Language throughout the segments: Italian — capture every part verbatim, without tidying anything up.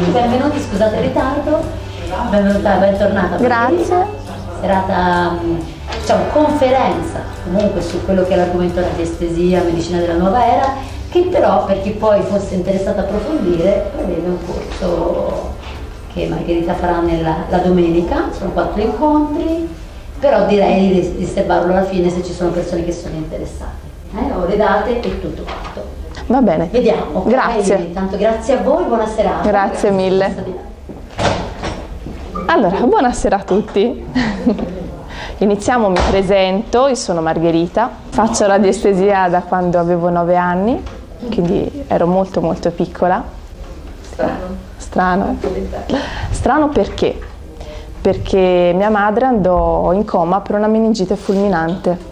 benvenuti, scusate il ritardo, benvenuta, bentornata. Grazie. Serata, diciamo, conferenza comunque su quello che è l'argomento radiestesia, medicina della nuova era, che però per chi poi fosse interessato a approfondire prevede un corso che Margherita farà nella, la domenica, sono quattro incontri, però direi di, di servarlo alla fine se ci sono persone che sono interessate. Eh, ho le date e tutto quanto. Va bene. Vediamo. Grazie. Okay, intanto grazie a voi, buona serata. Grazie, grazie mille. Sabina. Allora, buonasera a tutti. Iniziamo, mi presento, io sono Margherita, faccio radiestesia da quando avevo nove anni, quindi ero molto molto piccola. Strano. Strano. Strano perché? Perché mia madre andò in coma per una meningite fulminante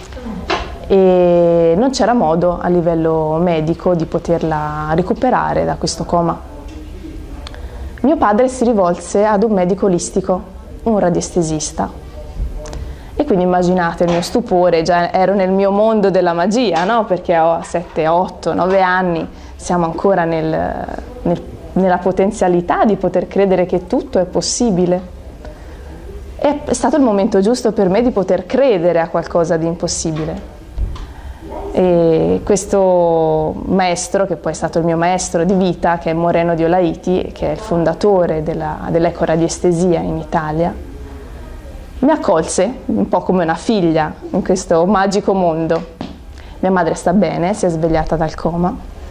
e non c'era modo a livello medico di poterla recuperare da questo coma. Mio padre si rivolse ad un medico olistico, un radiestesista, e quindi immaginate il mio stupore, già ero nel mio mondo della magia, no? Perché ho sette, otto, nove anni, siamo ancora nel, nel, nella potenzialità di poter credere che tutto è possibile. È stato il momento giusto per me di poter credere a qualcosa di impossibile. E questo maestro, che poi è stato il mio maestro di vita, che è Moreno Diolaiti, che è il fondatore dell'ecoradiestesia in Italia, mi accolse un po' come una figlia in questo magico mondo. Mia madre sta bene, si è svegliata dal coma.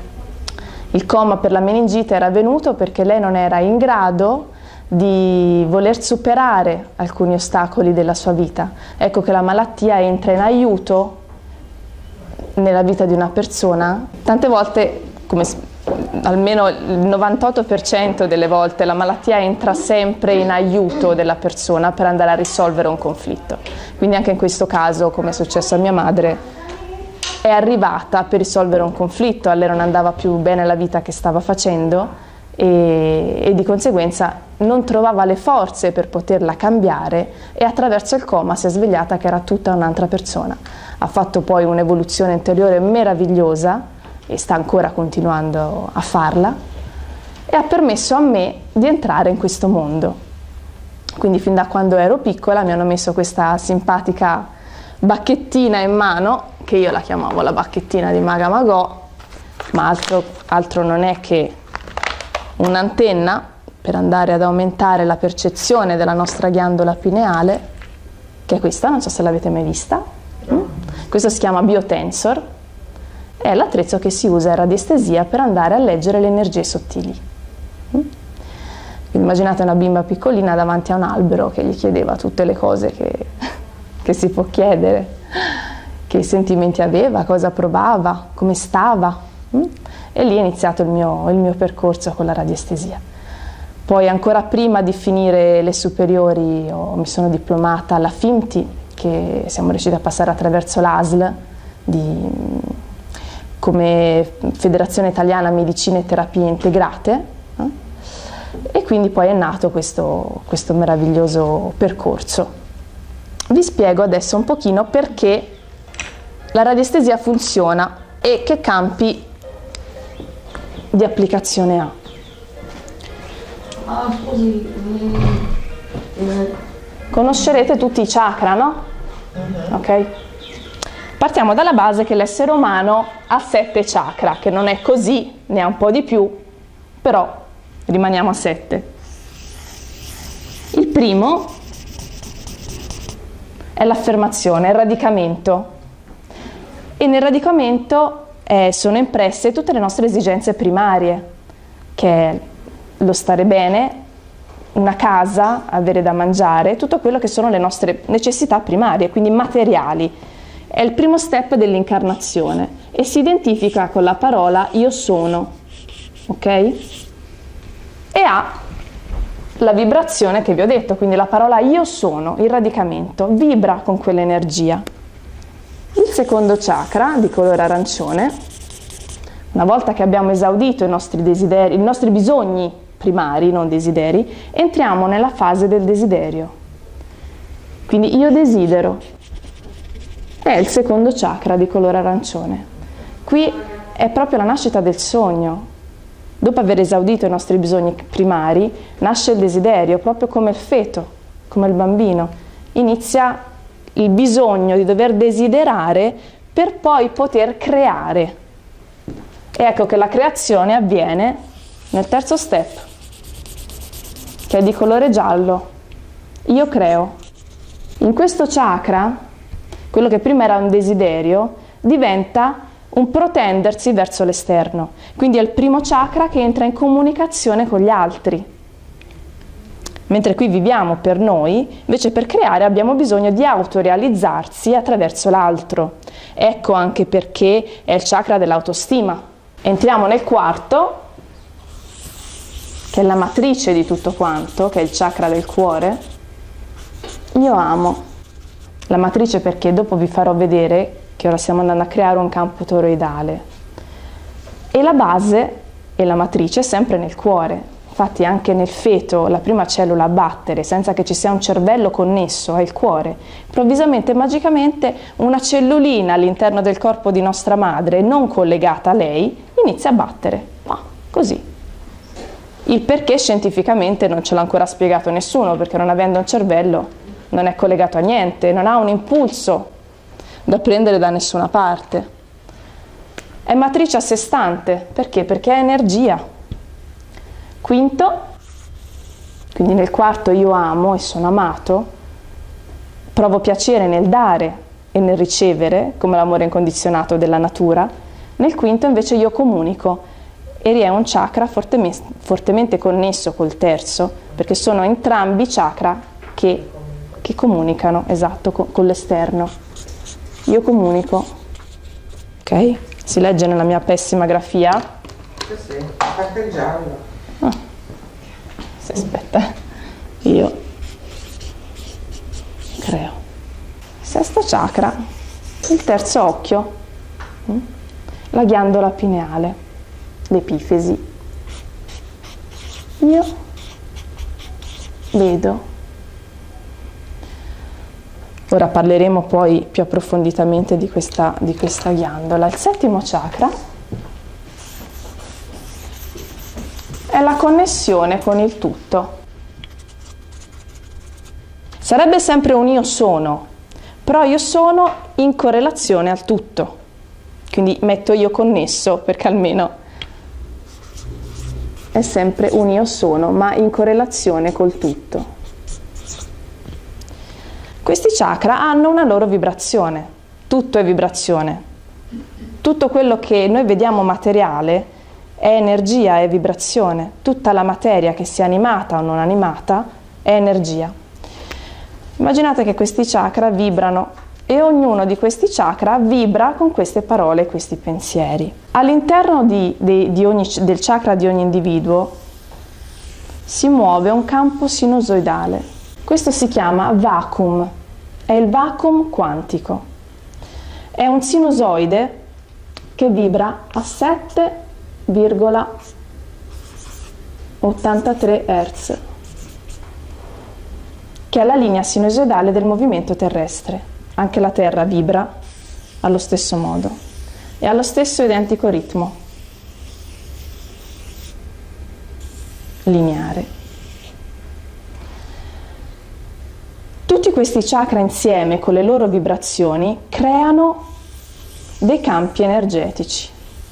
Il coma per la meningite era venuto perché lei non era in grado di voler superare alcuni ostacoli della sua vita. Ecco che la malattia entra in aiuto nella vita di una persona. Tante volte, come almeno il novantotto per cento delle volte, la malattia entra sempre in aiuto della persona per andare a risolvere un conflitto. Quindi anche in questo caso, come è successo a mia madre, è arrivata per risolvere un conflitto. A lei non andava più bene la vita che stava facendo e, e di conseguenza non trovava le forze per poterla cambiare, e attraverso il coma si è svegliata che era tutta un'altra persona. Ha fatto poi un'evoluzione interiore meravigliosa e sta ancora continuando a farla, e ha permesso a me di entrare in questo mondo. Quindi fin da quando ero piccola mi hanno messo questa simpatica bacchettina in mano, che io la chiamavo la bacchettina di Maga Magò, ma altro, altro non è che un'antenna per andare ad aumentare la percezione della nostra ghiandola pineale, che è questa, non so se l'avete mai vista. Mm? Questo si chiama biotensor, è l'attrezzo che si usa in radiestesia per andare a leggere le energie sottili. Mm? Immaginate una bimba piccolina davanti a un albero che gli chiedeva tutte le cose che, che si può chiedere, che sentimenti aveva, cosa provava, come stava. Mm? E lì è iniziato il mio, il mio percorso con la radiestesia. Poi ancora prima di finire le superiori oh, mi sono diplomata alla F I M T I, che siamo riusciti a passare attraverso l'A S L di, come Federazione Italiana Medicine e Terapie Integrate, eh? E quindi poi è nato questo, questo meraviglioso percorso. Vi spiego adesso un pochino perché la radiestesia funziona e che campi di applicazione ha. Ah, scusi. Mm. Conoscerete tutti i chakra, no? Ok? Partiamo dalla base che l'essere umano ha sette chakra, che non è così, ne ha un po' di più, però rimaniamo a sette. Il primo è l'affermazione, il radicamento. E nel radicamento eh, sono impresse tutte le nostre esigenze primarie, che è lo stare bene, una casa, avere da mangiare, tutto quello che sono le nostre necessità primarie, quindi materiali. È il primo step dell'incarnazione e si identifica con la parola io sono, ok? E ha la vibrazione che vi ho detto, quindi la parola io sono, il radicamento, vibra con quell'energia. Il secondo chakra, di colore arancione, una volta che abbiamo esaudito i nostri desideri, i nostri bisogni primari, non desideri, entriamo nella fase del desiderio. Quindi io desidero. È il secondo chakra di colore arancione. Qui è proprio la nascita del sogno. Dopo aver esaudito i nostri bisogni primari, nasce il desiderio, proprio come il feto, come il bambino. Inizia il bisogno di dover desiderare per poi poter creare. E ecco che la creazione avviene nel terzo step, che è di colore giallo. Io creo. In questo chakra, quello che prima era un desiderio, diventa un protendersi verso l'esterno. Quindi è il primo chakra che entra in comunicazione con gli altri. Mentre qui viviamo per noi, invece per creare abbiamo bisogno di autorealizzarsi attraverso l'altro. Ecco anche perché è il chakra dell'autostima. Entriamo nel quarto, che è la matrice di tutto quanto, che è il chakra del cuore. Io amo. La matrice perché dopo vi farò vedere che ora stiamo andando a creare un campo toroidale. E la base e la matrice è sempre nel cuore. Infatti anche nel feto la prima cellula a battere senza che ci sia un cervello connesso al cuore, improvvisamente, magicamente, una cellulina all'interno del corpo di nostra madre non collegata a lei inizia a battere, ma così. Il perché scientificamente non ce l'ha ancora spiegato nessuno, perché non avendo un cervello non è collegato a niente, non ha un impulso da prendere da nessuna parte. È matrice a sé stante, perché? Perché è energia. Quinto, quindi nel quarto io amo e sono amato, provo piacere nel dare e nel ricevere, come l'amore incondizionato della natura. Nel quinto invece io comunico, e è un chakra fortemente, fortemente connesso col terzo, perché sono entrambi chakra che, che comunicano, esatto, con, con l'esterno. Io comunico, ok? Si legge nella mia pessima grafia. Sì, sì, parte il giallo. Ah. Sì, aspetta, io creo. Sesto chakra, il terzo occhio, la ghiandola pineale, l'epifesi. Io vedo. Ora parleremo poi più approfonditamente di questa, di questa ghiandola. Il settimo chakra è la connessione con il tutto. Sarebbe sempre un io sono, però io sono in correlazione al tutto. Quindi metto io connesso, perché almeno è sempre un io sono, ma in correlazione col tutto. Questi chakra hanno una loro vibrazione, tutto è vibrazione. Tutto quello che noi vediamo materiale è energia, è vibrazione. Tutta la materia, che sia animata o non animata, è energia. Immaginate che questi chakra vibrano e ognuno di questi chakra vibra con queste parole, questi pensieri. All'interno di, di, di ogni, del chakra di ogni individuo si muove un campo sinusoidale. Questo si chiama vacuum, è il vacuum quantico. È un sinusoide che vibra a sette virgola ottantatré hertz, che è la linea sinusoidale del movimento terrestre. Anche la Terra vibra allo stesso modo e allo stesso identico ritmo lineare. Tutti questi chakra insieme con le loro vibrazioni creano dei campi energetici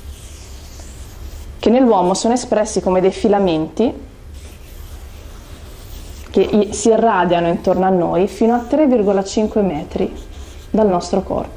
che nell'uomo sono espressi come dei filamenti che si irradiano intorno a noi fino a tre virgola cinque metri dal nostro corpo.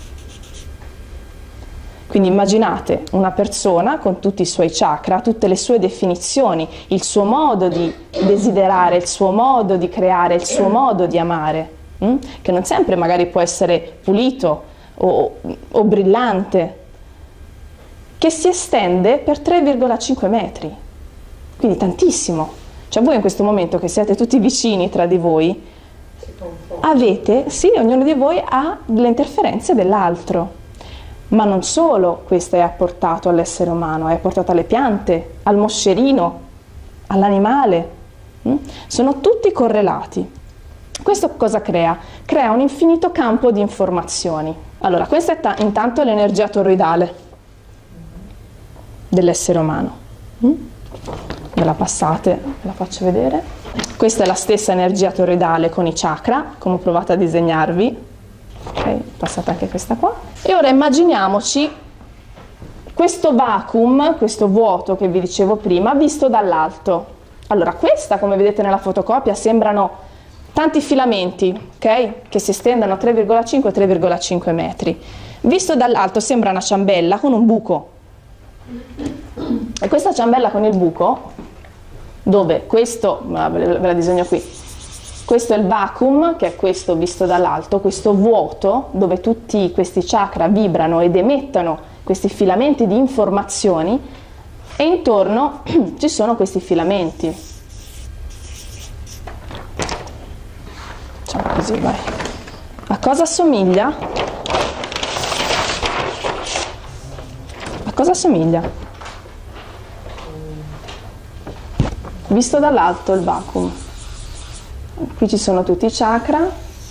Quindi immaginate una persona con tutti i suoi chakra, tutte le sue definizioni, il suo modo di desiderare, il suo modo di creare, il suo modo di amare, hm? che non sempre magari può essere pulito o, o brillante, che si estende per tre virgola cinque metri, quindi tantissimo. Cioè voi in questo momento che siete tutti vicini tra di voi, avete, sì, ognuno di voi ha le interferenze dell'altro. Ma non solo questo è apportato all'essere umano, è apportato alle piante, al moscerino, all'animale. Sono tutti correlati. Questo cosa crea? Crea un infinito campo di informazioni. Allora, questa è intanto l'energia toroidale dell'essere umano. Mm? Ve la passate, ve la faccio vedere. Questa è la stessa energia toroidale con i chakra, come ho provato a disegnarvi. Ok, passate anche questa qua. E ora immaginiamoci questo vacuum, questo vuoto che vi dicevo prima, visto dall'alto. Allora, questa, come vedete nella fotocopia, sembrano tanti filamenti, ok? Che si estendono tre virgola cinque tre virgola cinque metri. Visto dall'alto sembra una ciambella con un buco. E questa ciambella con il buco, dove questo, ve la disegno qui, questo è il vacuum, che è questo visto dall'alto, questo vuoto, dove tutti questi chakra vibrano ed emettono questi filamenti di informazioni, e intorno ci sono questi filamenti. Facciamo così, vai. A cosa assomiglia? A cosa assomiglia? Visto dall'alto il vacuum. Qui ci sono tutti i chakra.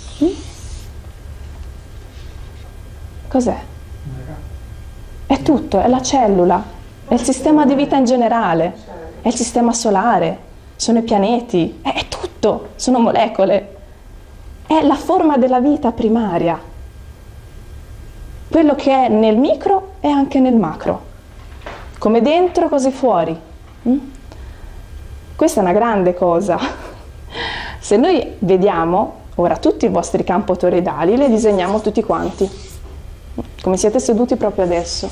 Cos'è? È tutto, è la cellula, è il sistema di vita in generale, è il sistema solare, sono i pianeti, è, è tutto, sono molecole. È la forma della vita primaria. Quello che è nel micro è anche nel macro. Come dentro, così fuori. Mm? Questa è una grande cosa. Se noi vediamo ora tutti i vostri campi toroidali, li disegniamo tutti quanti, come siete seduti proprio adesso.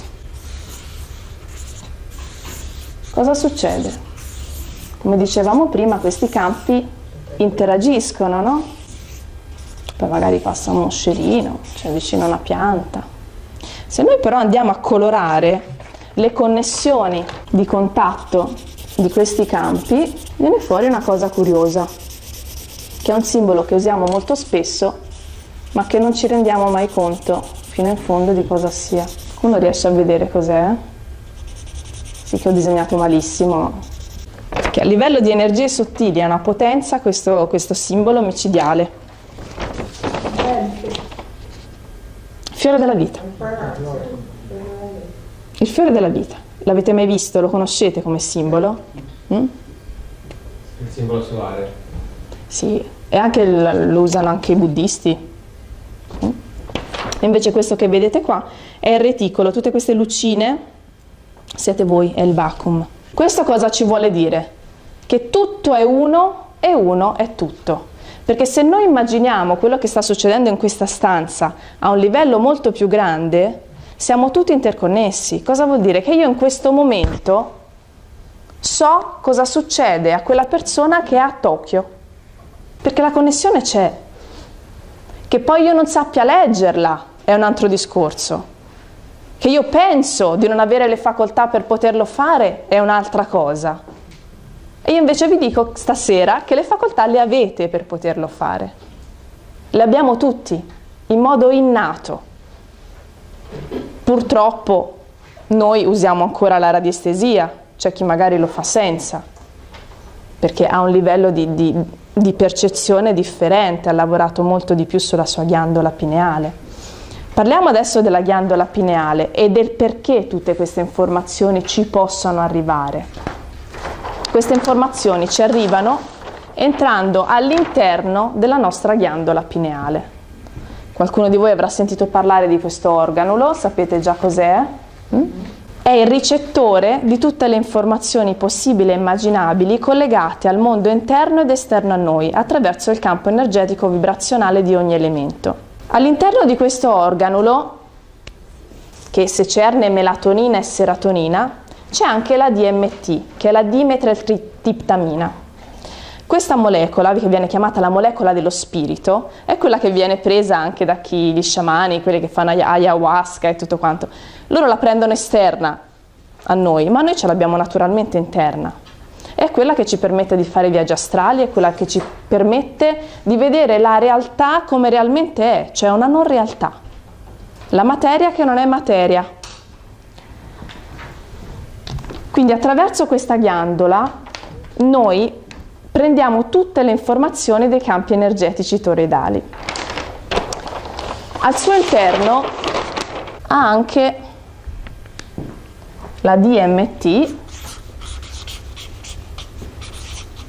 Cosa succede? Come dicevamo prima, questi campi interagiscono, no? Poi magari passa un moscerino, c'è vicino una pianta. Se noi però andiamo a colorare le connessioni di contatto di questi campi, viene fuori una cosa curiosa, che è un simbolo che usiamo molto spesso, ma che non ci rendiamo mai conto fino in fondo di cosa sia. Uno riesce a vedere cos'è? Sì, che ho disegnato malissimo. Che a livello di energie sottili ha una potenza questo, questo simbolo micidiale. Fiore della vita. Il fiore della vita. L'avete mai visto? Lo conoscete come simbolo? Mm? Il simbolo solare. Sì, e anche il, lo usano anche i buddisti. Mm? E invece questo che vedete qua è il reticolo, tutte queste lucine siete voi, è il vacuum. Questo cosa ci vuole dire? Che tutto è uno e uno è tutto. Perché se noi immaginiamo quello che sta succedendo in questa stanza a un livello molto più grande, siamo tutti interconnessi. Cosa vuol dire? Che io in questo momento so cosa succede a quella persona che è a Tokyo, perché la connessione c'è. Che poi io non sappia leggerla è un altro discorso. Che io penso di non avere le facoltà per poterlo fare è un'altra cosa. E io invece vi dico stasera che le facoltà le avete per poterlo fare. Le abbiamo tutti, in modo innato. Purtroppo noi usiamo ancora la radiestesia, c'è chi magari lo fa senza, perché ha un livello di, di, di percezione differente, ha lavorato molto di più sulla sua ghiandola pineale. Parliamo adesso della ghiandola pineale e del perché tutte queste informazioni ci possono arrivare. Queste informazioni ci arrivano entrando all'interno della nostra ghiandola pineale. Qualcuno di voi avrà sentito parlare di questo organulo, sapete già cos'è? È il ricettore di tutte le informazioni possibili e immaginabili collegate al mondo interno ed esterno a noi attraverso il campo energetico vibrazionale di ogni elemento. All'interno di questo organulo, che secerne melatonina e serotonina, c'è anche la D M T, che è la dimetiltriptamina. Questa molecola, che viene chiamata la molecola dello spirito, è quella che viene presa anche da chi, gli sciamani, quelli che fanno ayahuasca e tutto quanto. Loro la prendono esterna a noi, ma noi ce l'abbiamo naturalmente interna. È quella che ci permette di fare viaggi astrali, è quella che ci permette di vedere la realtà come realmente è, cioè una non realtà. La materia che non è materia. Quindi attraverso questa ghiandola noi prendiamo tutte le informazioni dei campi energetici toroidali. Al suo interno ha anche la D M T,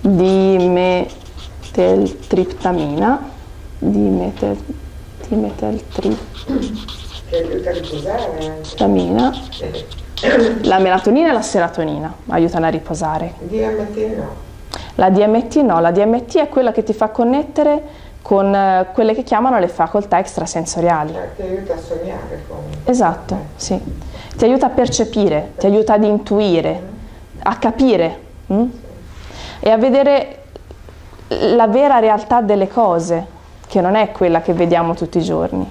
dimetiltriptamina, dimetil, dimetiltriptamina, Che aiuta a riposare anche. La melatonina e la serotonina aiutano a riposare. D M T no. La D M T no, la D M T è quella che ti fa connettere con eh, quelle che chiamano le facoltà extrasensoriali. Cioè, ti aiuta a sognare comunque. Esatto, sì. Ti aiuta a percepire, ti aiuta ad intuire, a capire hm? e a vedere la vera realtà delle cose, che non è quella che vediamo tutti i giorni.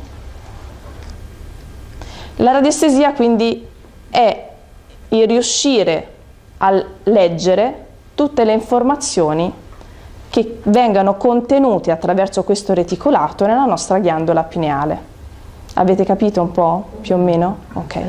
La radiestesia quindi è il riuscire a leggere tutte le informazioni che vengano contenute attraverso questo reticolato nella nostra ghiandola pineale. Avete capito un po', più o meno? Ok.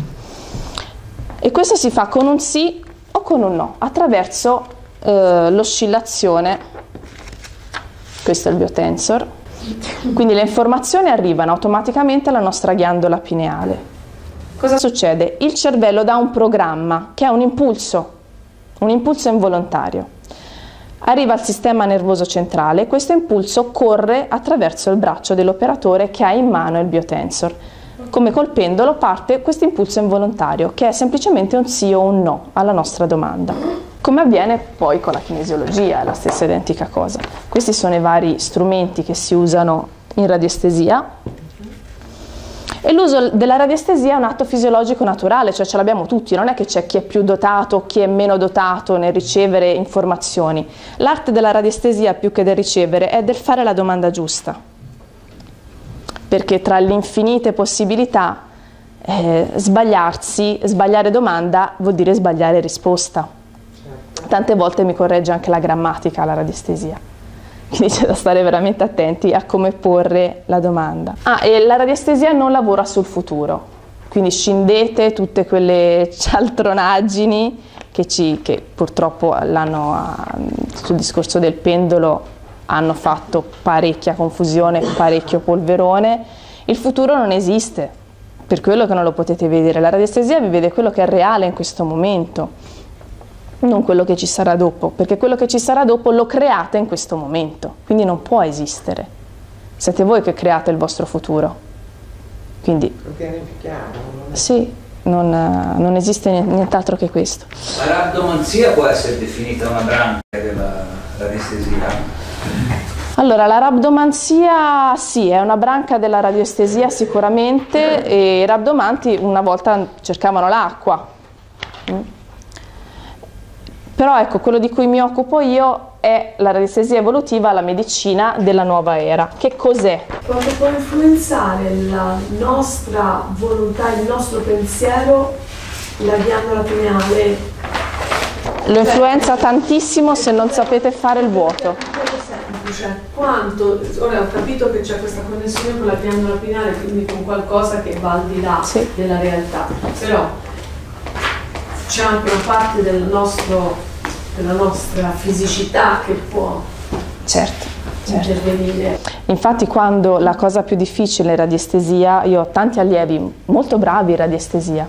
E questo si fa con un sì o con un no, attraverso eh, l'oscillazione. Questo è il biotensor. Quindi le informazioni arrivano automaticamente alla nostra ghiandola pineale. Cosa succede? Il cervello dà un programma che è un impulso, un impulso involontario. Arriva al sistema nervoso centrale e questo impulso corre attraverso il braccio dell'operatore che ha in mano il biotensor. Come col pendolo parte questo impulso involontario che è semplicemente un sì o un no alla nostra domanda. Come avviene poi con la kinesiologia, è la stessa identica cosa. Questi sono i vari strumenti che si usano in radiestesia. E l'uso della radiestesia è un atto fisiologico naturale, cioè ce l'abbiamo tutti, non è che c'è chi è più dotato, chi è meno dotato nel ricevere informazioni. L'arte della radiestesia, più che del ricevere, è del fare la domanda giusta. Perché tra le infinite possibilità, eh, sbagliarsi, sbagliare domanda vuol dire sbagliare risposta. Tante volte mi corregge anche la grammatica alla radiestesia. Quindi c'è da stare veramente attenti a come porre la domanda. Ah, e la radiestesia non lavora sul futuro, quindi scindete tutte quelle cialtronaggini che, ci, che purtroppo l'hanno, sul discorso del pendolo hanno fatto parecchia confusione, parecchio polverone. Il futuro non esiste, per quello che non lo potete vedere. La radiestesia vi vede quello che è reale in questo momento, non quello che ci sarà dopo, perché quello che ci sarà dopo lo create in questo momento, quindi non può esistere. Siete voi che create il vostro futuro. Quindi, Lo pianifichiamo. sì, non, non esiste nient'altro che questo. La rabdomanzia può essere definita una branca della radiestesia? Allora, la rabdomanzia sì, è una branca della radioestesia sicuramente, e i rabdomanti una volta cercavano l'acqua. Mm. Però ecco, quello di cui mi occupo io è la radiestesia evolutiva, la medicina della nuova era. Che cos'è? Quando può influenzare la nostra volontà, il nostro pensiero, la ghiandola pineale? Lo influenza tantissimo se non sapete fare il vuoto. Molto semplice. Quanto, ora ho capito che c'è questa connessione con la ghiandola pineale, quindi con qualcosa che va al di là Sì. della realtà. Però c'è anche una parte del nostro, della nostra fisicità che può Certo, certo. intervenire. Infatti quando la cosa più difficile in radiestesia, io ho tanti allievi molto bravi in radiestesia,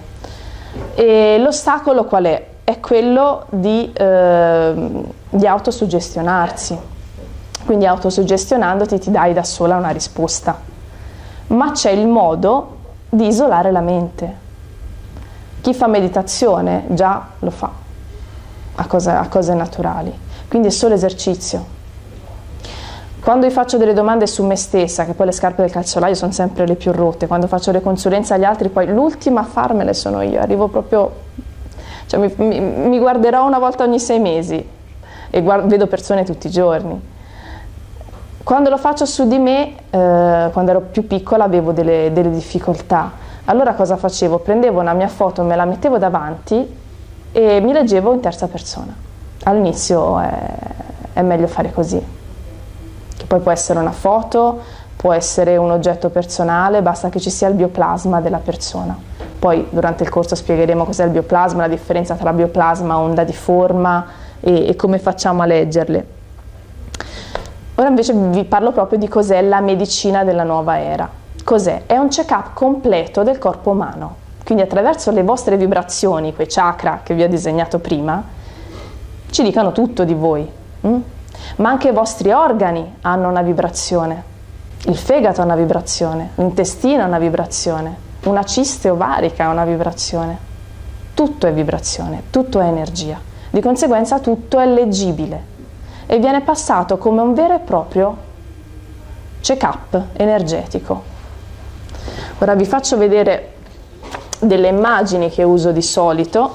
e l'ostacolo qual è? È quello di, eh, di autosuggestionarsi. Quindi autosuggestionandoti ti dai da sola una risposta. Ma c'è il modo di isolare la mente. Chi fa meditazione già lo fa a cose, a cose naturali, quindi è solo esercizio. Quando vi faccio delle domande su me stessa, che poi le scarpe del calzolaio sono sempre le più rotte, quando faccio le consulenze agli altri, poi l'ultima a farmele sono io, arrivo proprio, cioè mi, mi, mi guarderò una volta ogni sei mesi e guardo, vedo persone tutti i giorni. Quando lo faccio su di me, eh, quando ero più piccola avevo delle, delle difficoltà. Allora cosa facevo? Prendevo una mia foto, me la mettevo davanti e mi leggevo in terza persona. All'inizio è, è meglio fare così, che poi può essere una foto, può essere un oggetto personale, basta che ci sia il bioplasma della persona. Poi durante il corso spiegheremo cos'è il bioplasma, la differenza tra bioplasma, onda di forma e, e come facciamo a leggerle. Ora invece vi parlo proprio di cos'è la medicina della nuova era. Cos'è? È un check-up completo del corpo umano, quindi attraverso le vostre vibrazioni, quei chakra che vi ho disegnato prima, ci dicano tutto di voi. Mm? Ma anche i vostri organi hanno una vibrazione. Il fegato ha una vibrazione, l'intestino ha una vibrazione, una ciste ovarica ha una vibrazione. Tutto è vibrazione, tutto è energia. Di conseguenza tutto è leggibile e viene passato come un vero e proprio check-up energetico. Ora vi faccio vedere delle immagini che uso di solito,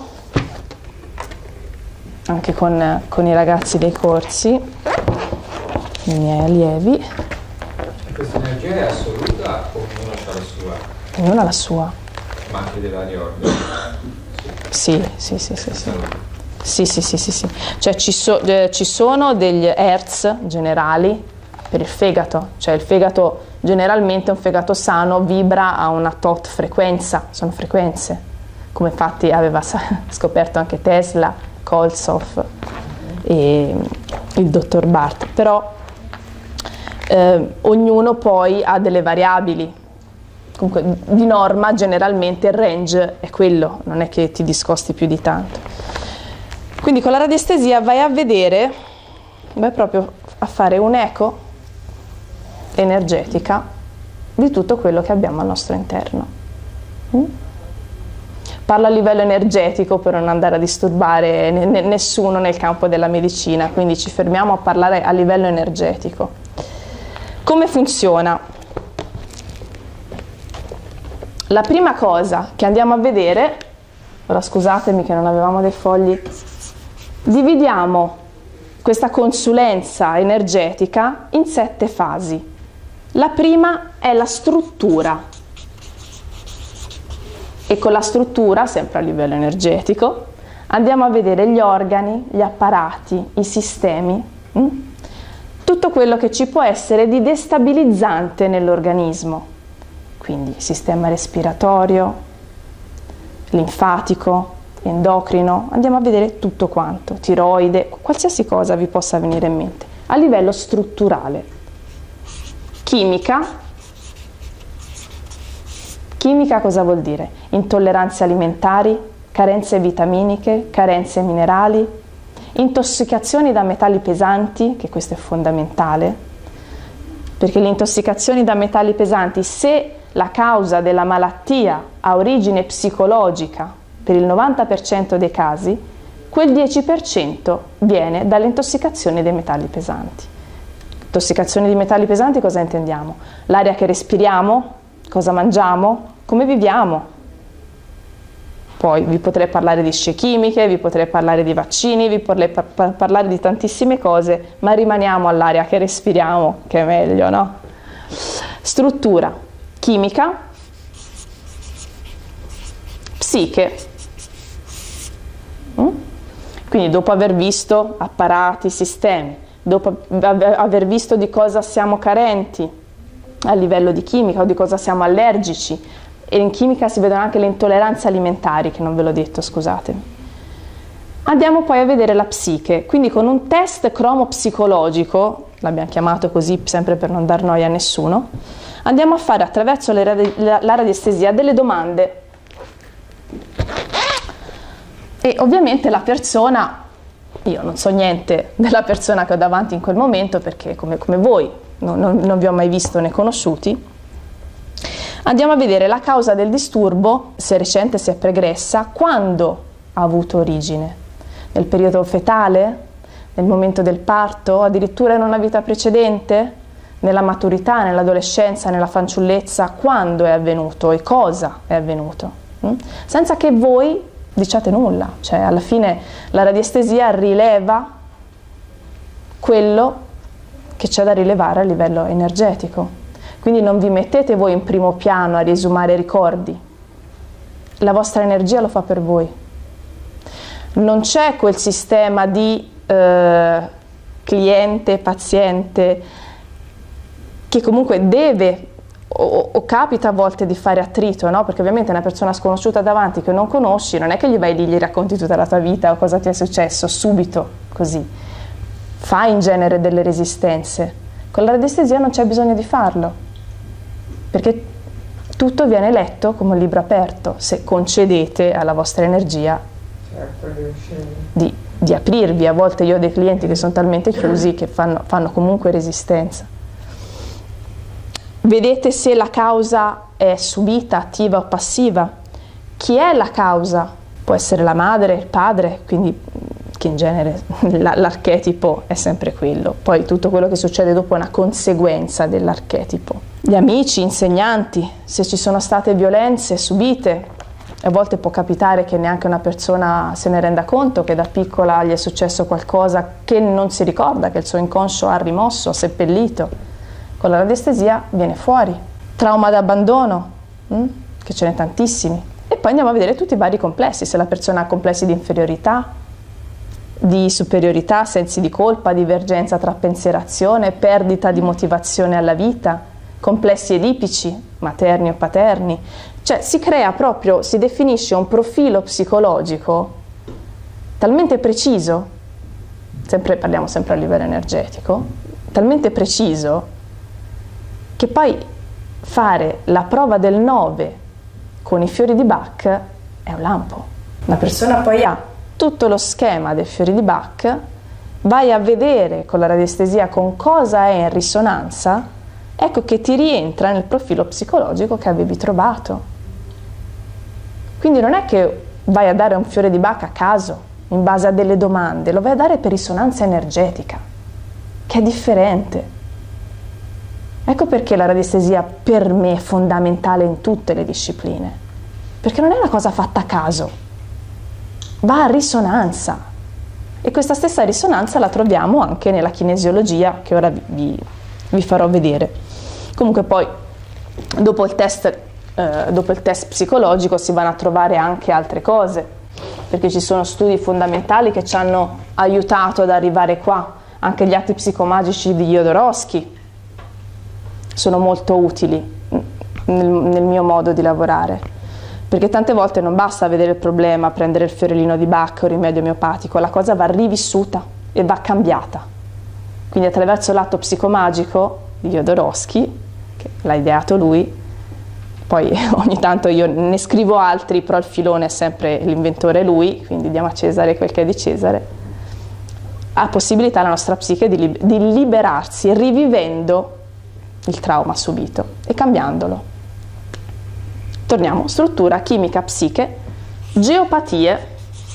anche con, con i ragazzi dei corsi, i miei allievi. Questa energia è assoluta o ognuno ha la sua? Ognuno ha la sua. Ma anche dei vari organi? Sì, sì, sì, sì, sì. Sì, sì, sì, sì, sì. Cioè ci, so, eh, ci sono degli hertz generali per il fegato, cioè il fegato generalmente, un fegato sano vibra a una tot frequenza, sono frequenze, come infatti aveva scoperto anche Tesla, Koltsov e il dottor Barth, però eh, ognuno poi ha delle variabili. Comunque di norma generalmente il range è quello, non è che ti discosti più di tanto. Quindi con la radiestesia vai a vedere, vai proprio a fare un'eco energetica di tutto quello che abbiamo al nostro interno. Mm? Parlo a livello energetico per non andare a disturbare n- nessuno nel campo della medicina, quindi ci fermiamo a parlare a livello energetico. Come funziona? La prima cosa che andiamo a vedere, ora scusatemi che non avevamo dei fogli, dividiamo questa consulenza energetica in sette fasi. La prima è la struttura e con la struttura, sempre a livello energetico, andiamo a vedere gli organi, gli apparati, i sistemi, mh? tutto quello che ci può essere di destabilizzante nell'organismo. Quindi sistema respiratorio, linfatico, endocrino, andiamo a vedere tutto quanto, tiroide, qualsiasi cosa vi possa venire in mente, a livello strutturale. Chimica, chimica cosa vuol dire? Intolleranze alimentari, carenze vitaminiche, carenze minerali, intossicazioni da metalli pesanti, che questo è fondamentale, perché le intossicazioni da metalli pesanti, se la causa della malattia ha origine psicologica per il novanta per cento dei casi, quel dieci per cento viene dall'intossicazione dei metalli pesanti. Intossicazione di metalli pesanti cosa intendiamo? L'aria che respiriamo, cosa mangiamo, come viviamo. Poi vi potrei parlare di scie chimiche, vi potrei parlare di vaccini, vi potrei par- parlare di tantissime cose, ma rimaniamo all'aria che respiriamo, che è meglio, no? Struttura, chimica, psiche. Mm? Quindi dopo aver visto apparati, sistemi, dopo aver visto di cosa siamo carenti a livello di chimica o di cosa siamo allergici, e in chimica si vedono anche le intolleranze alimentari, che non ve l'ho detto, scusatemi. Andiamo poi a vedere la psiche, quindi con un test cromopsicologico, l'abbiamo chiamato così sempre per non dar noia a nessuno, andiamo a fare attraverso le radi- la radiestesia delle domande. E ovviamente la persona, io non so niente della persona che ho davanti in quel momento, perché come, come voi non, non, non vi ho mai visto né conosciuti. Andiamo a vedere la causa del disturbo, se è recente, se è pregressa, quando ha avuto origine. Nel periodo fetale, nel momento del parto, addirittura in una vita precedente, nella maturità, nell'adolescenza, nella fanciullezza, quando è avvenuto e cosa è avvenuto. Mm? Senza che voi diciate nulla, cioè alla fine la radiestesia rileva quello che c'è da rilevare a livello energetico. Quindi non vi mettete voi in primo piano a riesumare ricordi, la vostra energia lo fa per voi. Non c'è quel sistema di eh, cliente-paziente che comunque deve o, o capita a volte di fare attrito, no? Perché ovviamente una persona sconosciuta davanti che non conosci, non è che gli vai lì, gli racconti tutta la tua vita o cosa ti è successo, subito, così. Fai in genere delle resistenze. Con la radiestesia non c'è bisogno di farlo, perché tutto viene letto come un libro aperto, se concedete alla vostra energia di di aprirvi. A volte io ho dei clienti che sono talmente chiusi che fanno, fanno comunque resistenza. Vedete se la causa è subita, attiva o passiva. Chi è la causa? Può essere la madre, il padre, quindi che in genere l'archetipo è sempre quello. Poi tutto quello che succede dopo è una conseguenza dell'archetipo. Gli amici, insegnanti, se ci sono state violenze subite, a volte può capitare che neanche una persona se ne renda conto che da piccola gli è successo qualcosa che non si ricorda, che il suo inconscio ha rimosso, ha seppellito. Con la radiestesia viene fuori. Trauma d'abbandono, hm? che ce n'è tantissimi. E poi andiamo a vedere tutti i vari complessi, se la persona ha complessi di inferiorità, di superiorità, sensi di colpa, divergenza tra pensiero e azione, perdita di motivazione alla vita, complessi edipici, materni o paterni. Cioè si crea proprio, si definisce un profilo psicologico talmente preciso, sempre, parliamo sempre a livello energetico, talmente preciso che poi fare la prova del nove con i fiori di Bach è un lampo. La persona poi ha tutto lo schema dei fiori di Bach, vai a vedere con la radiestesia con cosa è in risonanza, ecco che ti rientra nel profilo psicologico che avevi trovato. Quindi non è che vai a dare un fiore di Bach a caso, in base a delle domande, lo vai a dare per risonanza energetica, che è differente. Ecco perché la radiestesia per me è fondamentale in tutte le discipline, perché non è una cosa fatta a caso, va a risonanza, e questa stessa risonanza la troviamo anche nella kinesiologia, che ora vi, vi farò vedere. Comunque poi dopo il test eh, dopo il test psicologico si vanno a trovare anche altre cose, perché ci sono studi fondamentali che ci hanno aiutato ad arrivare qua. Anche gli atti psicomagici di Jodorowsky sono molto utili nel, nel mio modo di lavorare, perché tante volte non basta vedere il problema, prendere il fiorellino di Bach o il rimedio omeopatico, la cosa va rivissuta e va cambiata. Quindi attraverso l'atto psicomagico di Jodorowsky, che l'ha ideato lui, poi ogni tanto io ne scrivo altri, però il filone è sempre l'inventore lui, quindi diamo a Cesare quel che è di Cesare, ha possibilità la nostra psiche di, li di liberarsi rivivendo il trauma subito e cambiandolo. Torniamo, struttura, chimica, psiche, geopatie,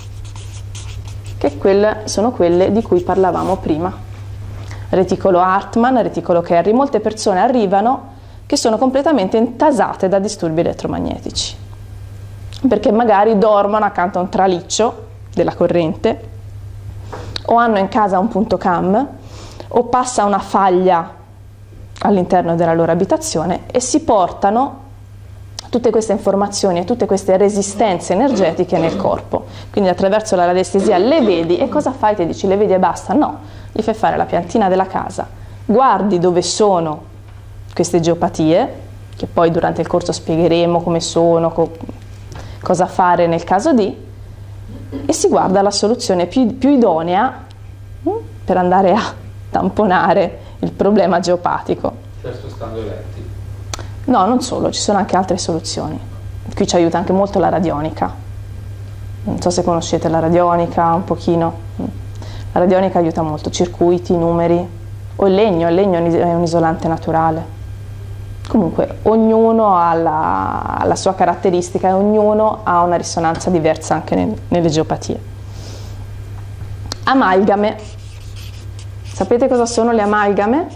che quelle sono quelle di cui parlavamo prima. Reticolo Hartmann, reticolo Kerry, molte persone arrivano che sono completamente intasate da disturbi elettromagnetici, perché magari dormono accanto a un traliccio della corrente, o hanno in casa un punto cam, o passa una faglia all'interno della loro abitazione e si portano tutte queste informazioni e tutte queste resistenze energetiche nel corpo. Quindi attraverso la radiestesia le vedi, e cosa fai? Ti dici le vedi e basta? No, gli fai fare la piantina della casa, guardi dove sono queste geopatie, che poi durante il corso spiegheremo come sono, co cosa fare nel caso di, e si guarda la soluzione più, più idonea hm, per andare a tamponare il problema geopatico. Certo, stando letti. No, non solo, ci sono anche altre soluzioni. Qui ci aiuta anche molto la radionica. Non so se conoscete la radionica un pochino. La radionica aiuta molto, circuiti, numeri, o il legno, il legno è un isolante naturale. Comunque ognuno ha la, la sua caratteristica e ognuno ha una risonanza diversa anche nel, nelle geopatie. Amalgame. Sapete cosa sono le amalgame?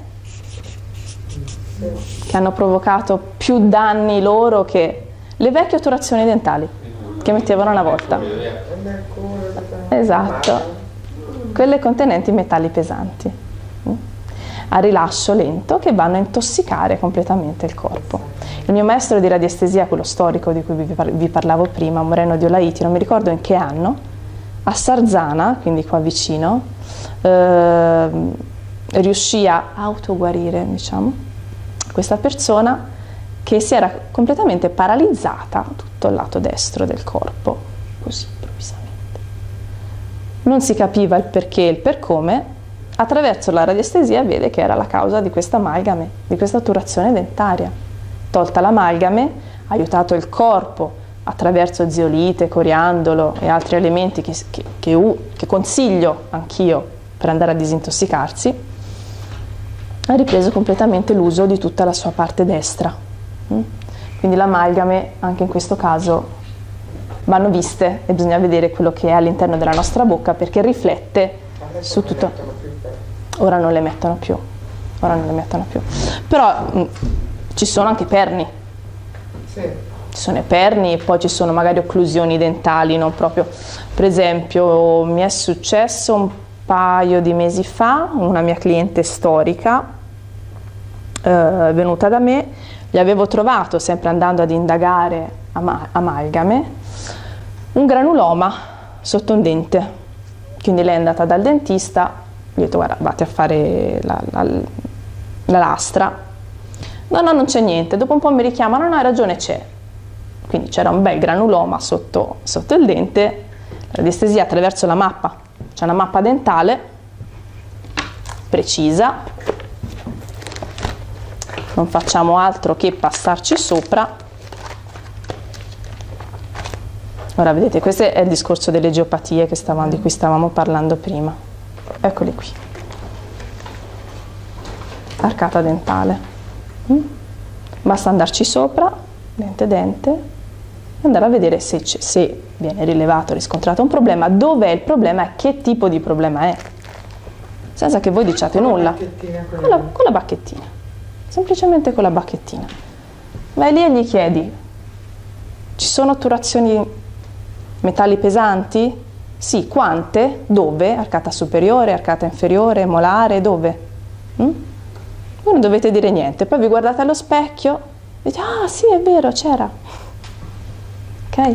Che hanno provocato più danni loro che le vecchie otturazioni dentali che mettevano una volta. Esatto, quelle contenenti metalli pesanti a rilascio lento che vanno a intossicare completamente il corpo. Il mio maestro di radiestesia, quello storico di cui vi parlavo prima, Moreno di Olaiti, non mi ricordo in che anno, a Sarzana, quindi qua vicino, eh, riuscì a autoguarire, diciamo, questa persona che si era completamente paralizzata tutto il lato destro del corpo, così improvvisamente. Non si capiva il perché e il per come. Attraverso la radiestesia vede che era la causa di questa amalgame, di questa otturazione dentaria. Tolta l'amalgame, ha aiutato il corpo attraverso zeolite, coriandolo e altri elementi che, che, che, che consiglio anch'io per andare a disintossicarsi, ha ripreso completamente l'uso di tutta la sua parte destra. Quindi l'amalgame, anche in questo caso, vanno viste e bisogna vedere quello che è all'interno della nostra bocca, perché riflette su tutto. Ora non le mettono più, ora non le mettono più. Però mh, ci sono anche perni. Sì. Ci sono i perni e poi ci sono magari occlusioni dentali, non proprio. Per esempio, mi è successo un paio di mesi fa, una mia cliente storica eh, venuta da me, gli avevo trovato, sempre andando ad indagare ama amalgame, un granuloma sotto un dente. Quindi lei è andata dal dentista, gli ho detto guarda, vatti a fare la, la, la lastra. No, no, non c'è niente. Dopo un po' mi richiama, no, no, hai ragione, c'è. Quindi c'era un bel granuloma sotto, sotto il dente. La radiestesia attraverso la mappa, c'è una mappa dentale precisa, non facciamo altro che passarci sopra. Ora vedete, questo è il discorso delle geopatie che stavamo, di cui stavamo parlando prima. Eccoli qui. Arcata dentale. Mm? Basta andarci sopra, dente dente, e andare a vedere se, se viene rilevato, riscontrato un problema, dove è il problema e che tipo di problema è. Senza che voi diciate nulla. Con la, con la bacchettina. Semplicemente con la bacchettina. Vai lì e gli chiedi, ci sono otturazioni metalli pesanti? Sì, quante? Dove? Arcata superiore, arcata inferiore, molare, dove? Mm? Voi non dovete dire niente, poi vi guardate allo specchio e dite, ah sì è vero, c'era. Ok?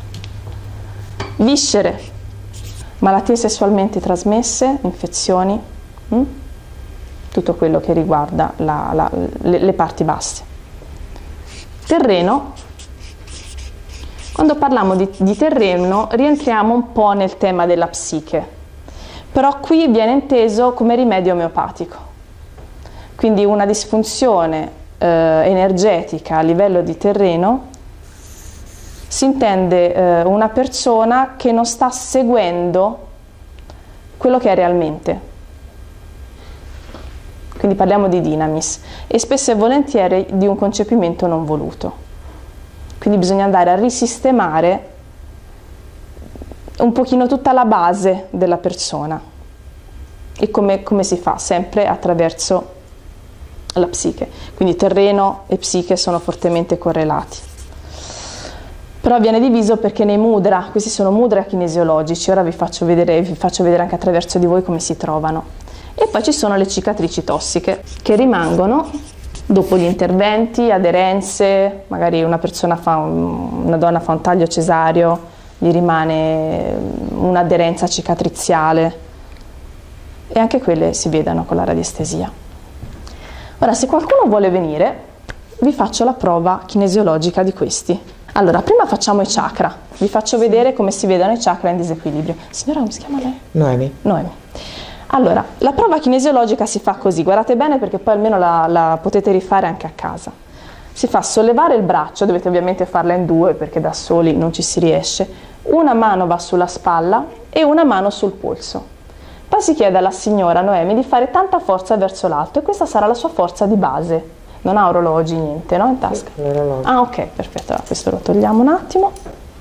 Viscere, malattie sessualmente trasmesse, infezioni, mm? tutto quello che riguarda la, la, le, le parti basse. Terreno. Quando parliamo di, di terreno rientriamo un po' nel tema della psiche, però qui viene inteso come rimedio omeopatico. Quindi una disfunzione eh, energetica a livello di terreno si intende eh, una persona che non sta seguendo quello che è realmente. Quindi parliamo di dynamis e spesso e volentieri di un concepimento non voluto. Quindi bisogna andare a risistemare un pochino tutta la base della persona. E come, come si fa? Sempre attraverso la psiche. Quindi terreno e psiche sono fortemente correlati. Però viene diviso perché nei mudra, questi sono mudra kinesiologici, ora vi faccio vedere, vi faccio vedere anche attraverso di voi come si trovano. E poi ci sono le cicatrici tossiche che rimangono dopo gli interventi, aderenze, magari una persona fa un, una donna fa un taglio cesareo, gli rimane un'aderenza cicatriziale e anche quelle si vedono con la radiestesia. Ora, se qualcuno vuole venire, vi faccio la prova kinesiologica di questi. Allora, prima facciamo i chakra, vi faccio vedere come si vedono i chakra in disequilibrio. Signora, come si chiama lei? Noemi. Noemi. Allora, la prova kinesiologica si fa così, guardate bene perché poi almeno la, la potete rifare anche a casa. Si fa sollevare il braccio, dovete ovviamente farla in due perché da soli non ci si riesce. Una mano va sulla spalla e una mano sul polso. Poi si chiede alla signora Noemi di fare tanta forza verso l'alto e questa sarà la sua forza di base. Non ha orologi, niente, no? In tasca? L'orologio. Ah, ok, perfetto. Allora, questo lo togliamo un attimo.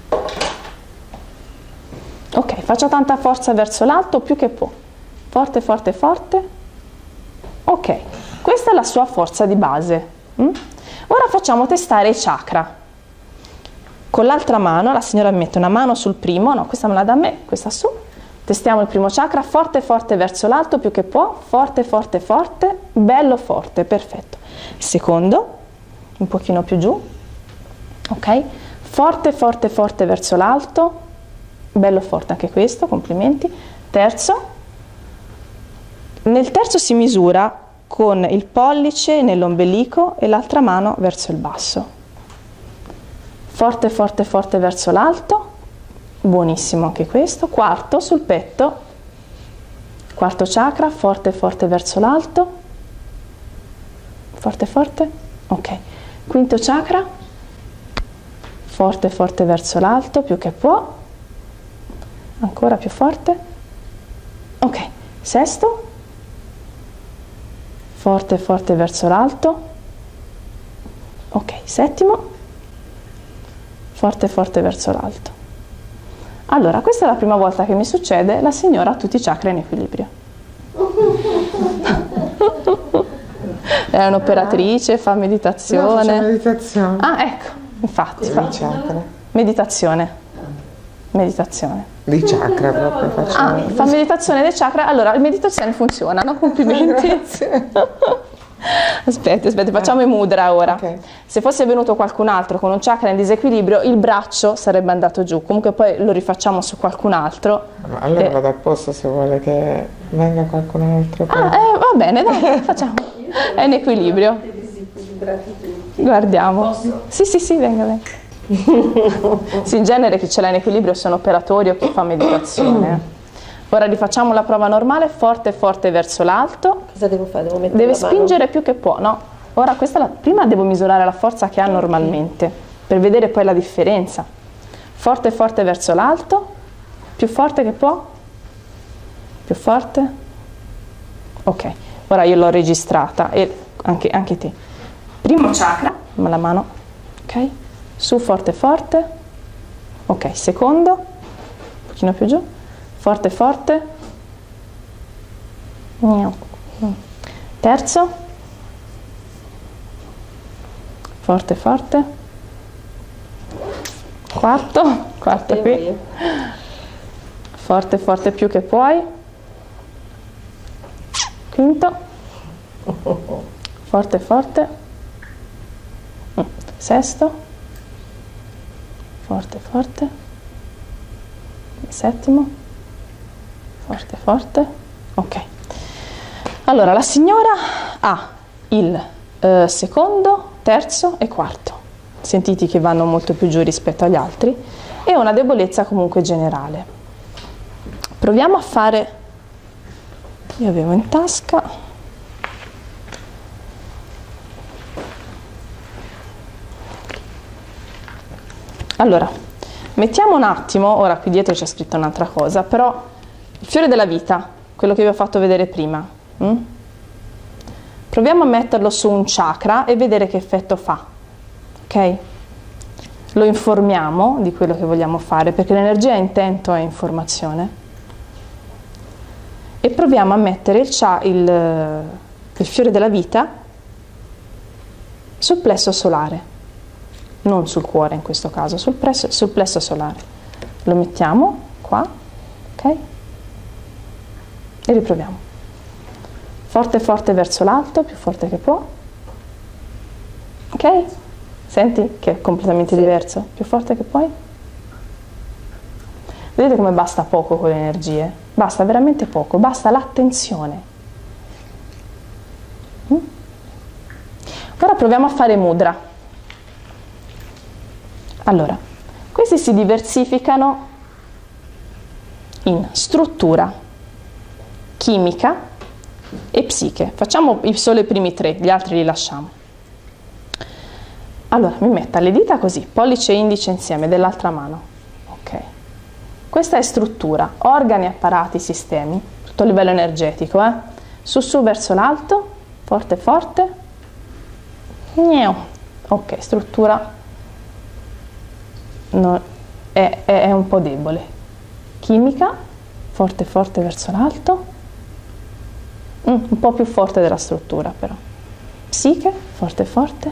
Ok, faccia tanta forza verso l'alto più che può. Forte, forte, forte. Ok, questa è la sua forza di base. Mm? Ora facciamo testare i chakra. Con l'altra mano, la signora mi mette una mano sul primo, no, questa me la dà a me, questa su. Testiamo il primo chakra, forte, forte verso l'alto più che può, forte, forte, forte, bello forte, perfetto. Secondo, un pochino più giù. Ok, forte, forte, forte verso l'alto, bello forte anche questo, complimenti. Terzo. Nel terzo si misura con il pollice nell'ombelico e l'altra mano verso il basso. Forte, forte, forte verso l'alto. Buonissimo anche questo. Quarto sul petto. Quarto chakra, forte, forte verso l'alto. Forte, forte. Ok. Quinto chakra. forte forte verso l'alto, più che può, ancora più forte, ok, sesto, forte forte verso l'alto, ok, settimo, forte forte verso l'alto. Allora, questa è la prima volta che mi succede, la signora ha tutti i chakra in equilibrio. È un'operatrice, fa meditazione. No, meditazione. Ah, ecco, infatti. Fa. Chakra. Meditazione. Meditazione. Di chakra proprio facciamo. Ah, fa meditazione dei chakra. Allora, le meditazioni funzionano, complimenti. Grazie. Aspetti, aspetti, facciamo i mudra ora. Okay. Se fosse venuto qualcun altro con un chakra in disequilibrio, il braccio sarebbe andato giù. Comunque poi lo rifacciamo su qualcun altro. Allora eh. vado apposta se vuole che venga qualcun altro. Ah, eh, va bene, dai, facciamo. È in equilibrio. Guardiamo. Sì, sì, sì, venga, venga. Sì, in genere chi ce l'ha in equilibrio sono operatori o chi fa meditazione. Ora rifacciamo la prova normale, forte forte verso l'alto. Cosa devo fare? Devo mettere Deve la mano? spingere più che può, no? Ora questa è la, prima devo misurare la forza che ha normalmente, per vedere poi la differenza. Forte forte verso l'alto, più forte che può, più forte. Ok, ora io l'ho registrata e anche, anche te. Primo chakra, ma la mano, ok? Su forte forte, ok, secondo, un pochino più giù. Forte forte, terzo, forte forte, quarto, quarto qui, forte forte più che puoi, quinto, forte forte, sesto, forte forte, settimo, forte forte, ok. Allora la signora ha il eh, secondo, terzo e quarto, sentiti che vanno molto più giù rispetto agli altri, e una debolezza comunque generale. Proviamo a fare, io avevo in tasca, allora mettiamo un attimo, ora qui dietro c'è scritto un'altra cosa, però il fiore della vita, quello che vi ho fatto vedere prima, hm? Proviamo a metterlo su un chakra e vedere che effetto fa, ok? Lo informiamo di quello che vogliamo fare, perché l'energia è intento, è informazione, e proviamo a mettere il, il, il fiore della vita sul plesso solare, non sul cuore in questo caso, sul, presso, sul plesso solare. Lo mettiamo qua, ok? E riproviamo. Forte forte verso l'alto, più forte che può. Ok? Senti che è completamente sì. diverso. Più forte che puoi. Vedete come basta poco con le energie? Basta veramente poco, basta l'attenzione. Mm? Ora proviamo a fare mudra. Allora, questi si diversificano in struttura, chimica e psiche. Facciamo solo i primi tre, gli altri li lasciamo. Allora, mi metta le dita così, pollice e indice insieme, dell'altra mano. Ok. Questa è struttura, organi, apparati, sistemi, tutto a livello energetico, eh? Su su verso l'alto, forte forte. Ok, struttura no, è, è, è un po' debole. Chimica, forte forte verso l'alto. Mm, un po' più forte della struttura però. Psiche, forte forte.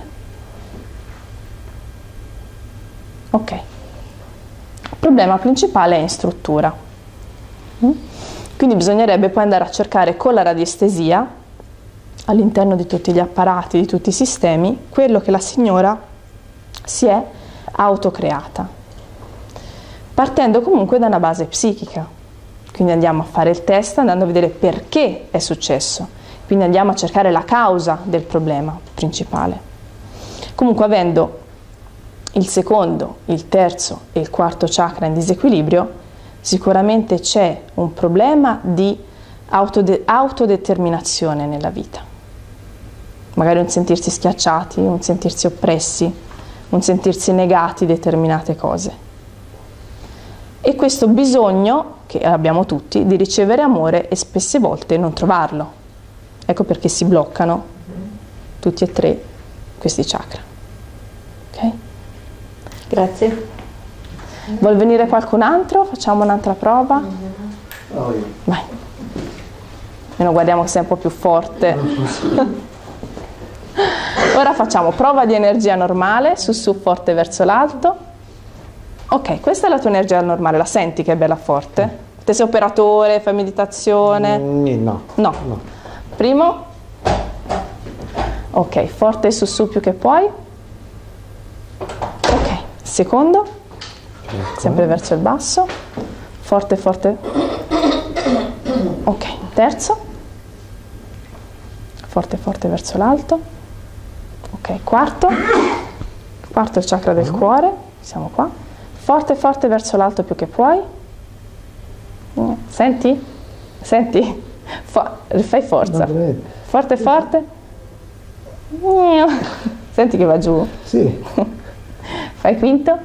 Ok. Il problema principale è in struttura. Mm? Quindi bisognerebbe poi andare a cercare con la radiestesia, all'interno di tutti gli apparati, di tutti i sistemi, quello che la signora si è autocreata, partendo comunque da una base psichica. Quindi andiamo a fare il test andando a vedere perché è successo, quindi andiamo a cercare la causa del problema principale. Comunque, avendo il secondo, il terzo e il quarto chakra in disequilibrio, sicuramente c'è un problema di autode- autodeterminazione nella vita. Magari un sentirsi schiacciati, un sentirsi oppressi, un sentirsi negati determinate cose. E questo bisogno, che abbiamo tutti, di ricevere amore e spesse volte non trovarlo. Ecco perché si bloccano tutti e tre questi chakra. Ok? Grazie. Vuol venire qualcun altro? Facciamo un'altra prova? Vai. Almeno guardiamo che sei un po' più forte. Ora facciamo prova di energia normale, su su forte verso l'alto. Ok, questa è la tua energia normale, la senti che è bella forte? Te sei operatore, fai meditazione? Mm, no. No. No. Primo. Ok, forte su su più che puoi. Ok, secondo. Ecco. Sempre verso il basso. Forte, forte. Ok, terzo. Forte, forte verso l'alto. Ok, quarto. Quarto il chakra del cuore. Siamo qua. Forte, forte verso l'alto più che puoi. Senti? Senti? Fa, fai forza. Forte, forte. Senti che va giù? Sì. Fai quinto.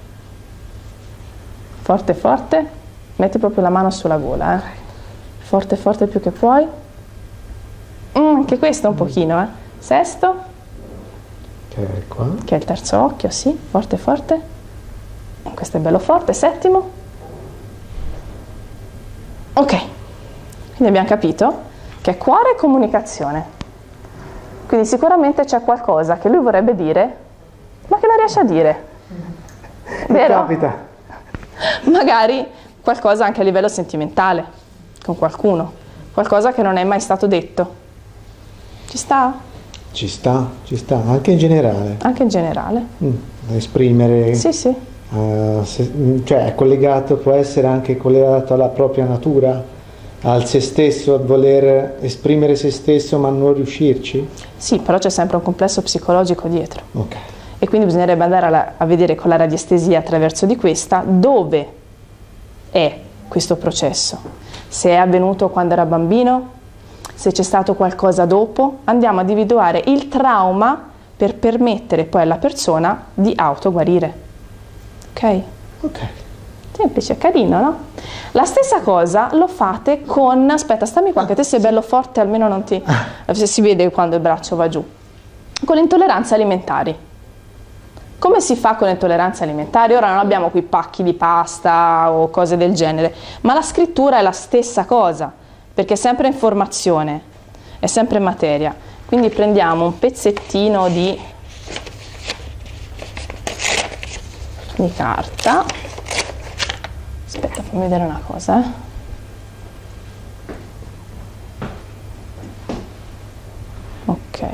Forte, forte. Metti proprio la mano sulla gola. Eh. Forte, forte più che puoi. Mm, anche questo un pochino. Eh. Sesto. Che è qua. Che è il terzo occhio, sì. Forte, forte. Questo è bello forte. Settimo. Ok. Quindi abbiamo capito che cuore e comunicazione. Quindi sicuramente c'è qualcosa che lui vorrebbe dire, ma che non riesce a dire. Vero? Capita. Magari qualcosa anche a livello sentimentale, con qualcuno. Qualcosa che non è mai stato detto. Ci sta? Ci sta, ci sta, anche in generale. Anche in generale. Mm, esprimere. Sì, sì. Uh, se, cioè è collegato, può essere anche collegato alla propria natura, al se stesso, a voler esprimere se stesso ma non riuscirci? Sì, però c'è sempre un complesso psicologico dietro. Ok. E quindi bisognerebbe andare a, a vedere con la radiestesia attraverso di questa dove è questo processo. Se è avvenuto quando era bambino, se c'è stato qualcosa dopo, andiamo a individuare il trauma per permettere poi alla persona di autoguarire. Ok? Ok. Semplice, carino, no? La stessa cosa lo fate con... Aspetta, stammi qua, che te sei bello forte, almeno non ti... Se si vede quando il braccio va giù. Con le intolleranze alimentari. Come si fa con le intolleranze alimentari? Ora non abbiamo qui pacchi di pasta o cose del genere, ma la scrittura è la stessa cosa, perché è sempre informazione, è sempre materia. Quindi prendiamo un pezzettino di... di carta. Aspetta, fammi vedere una cosa, eh. Ok.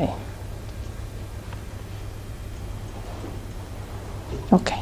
Ok.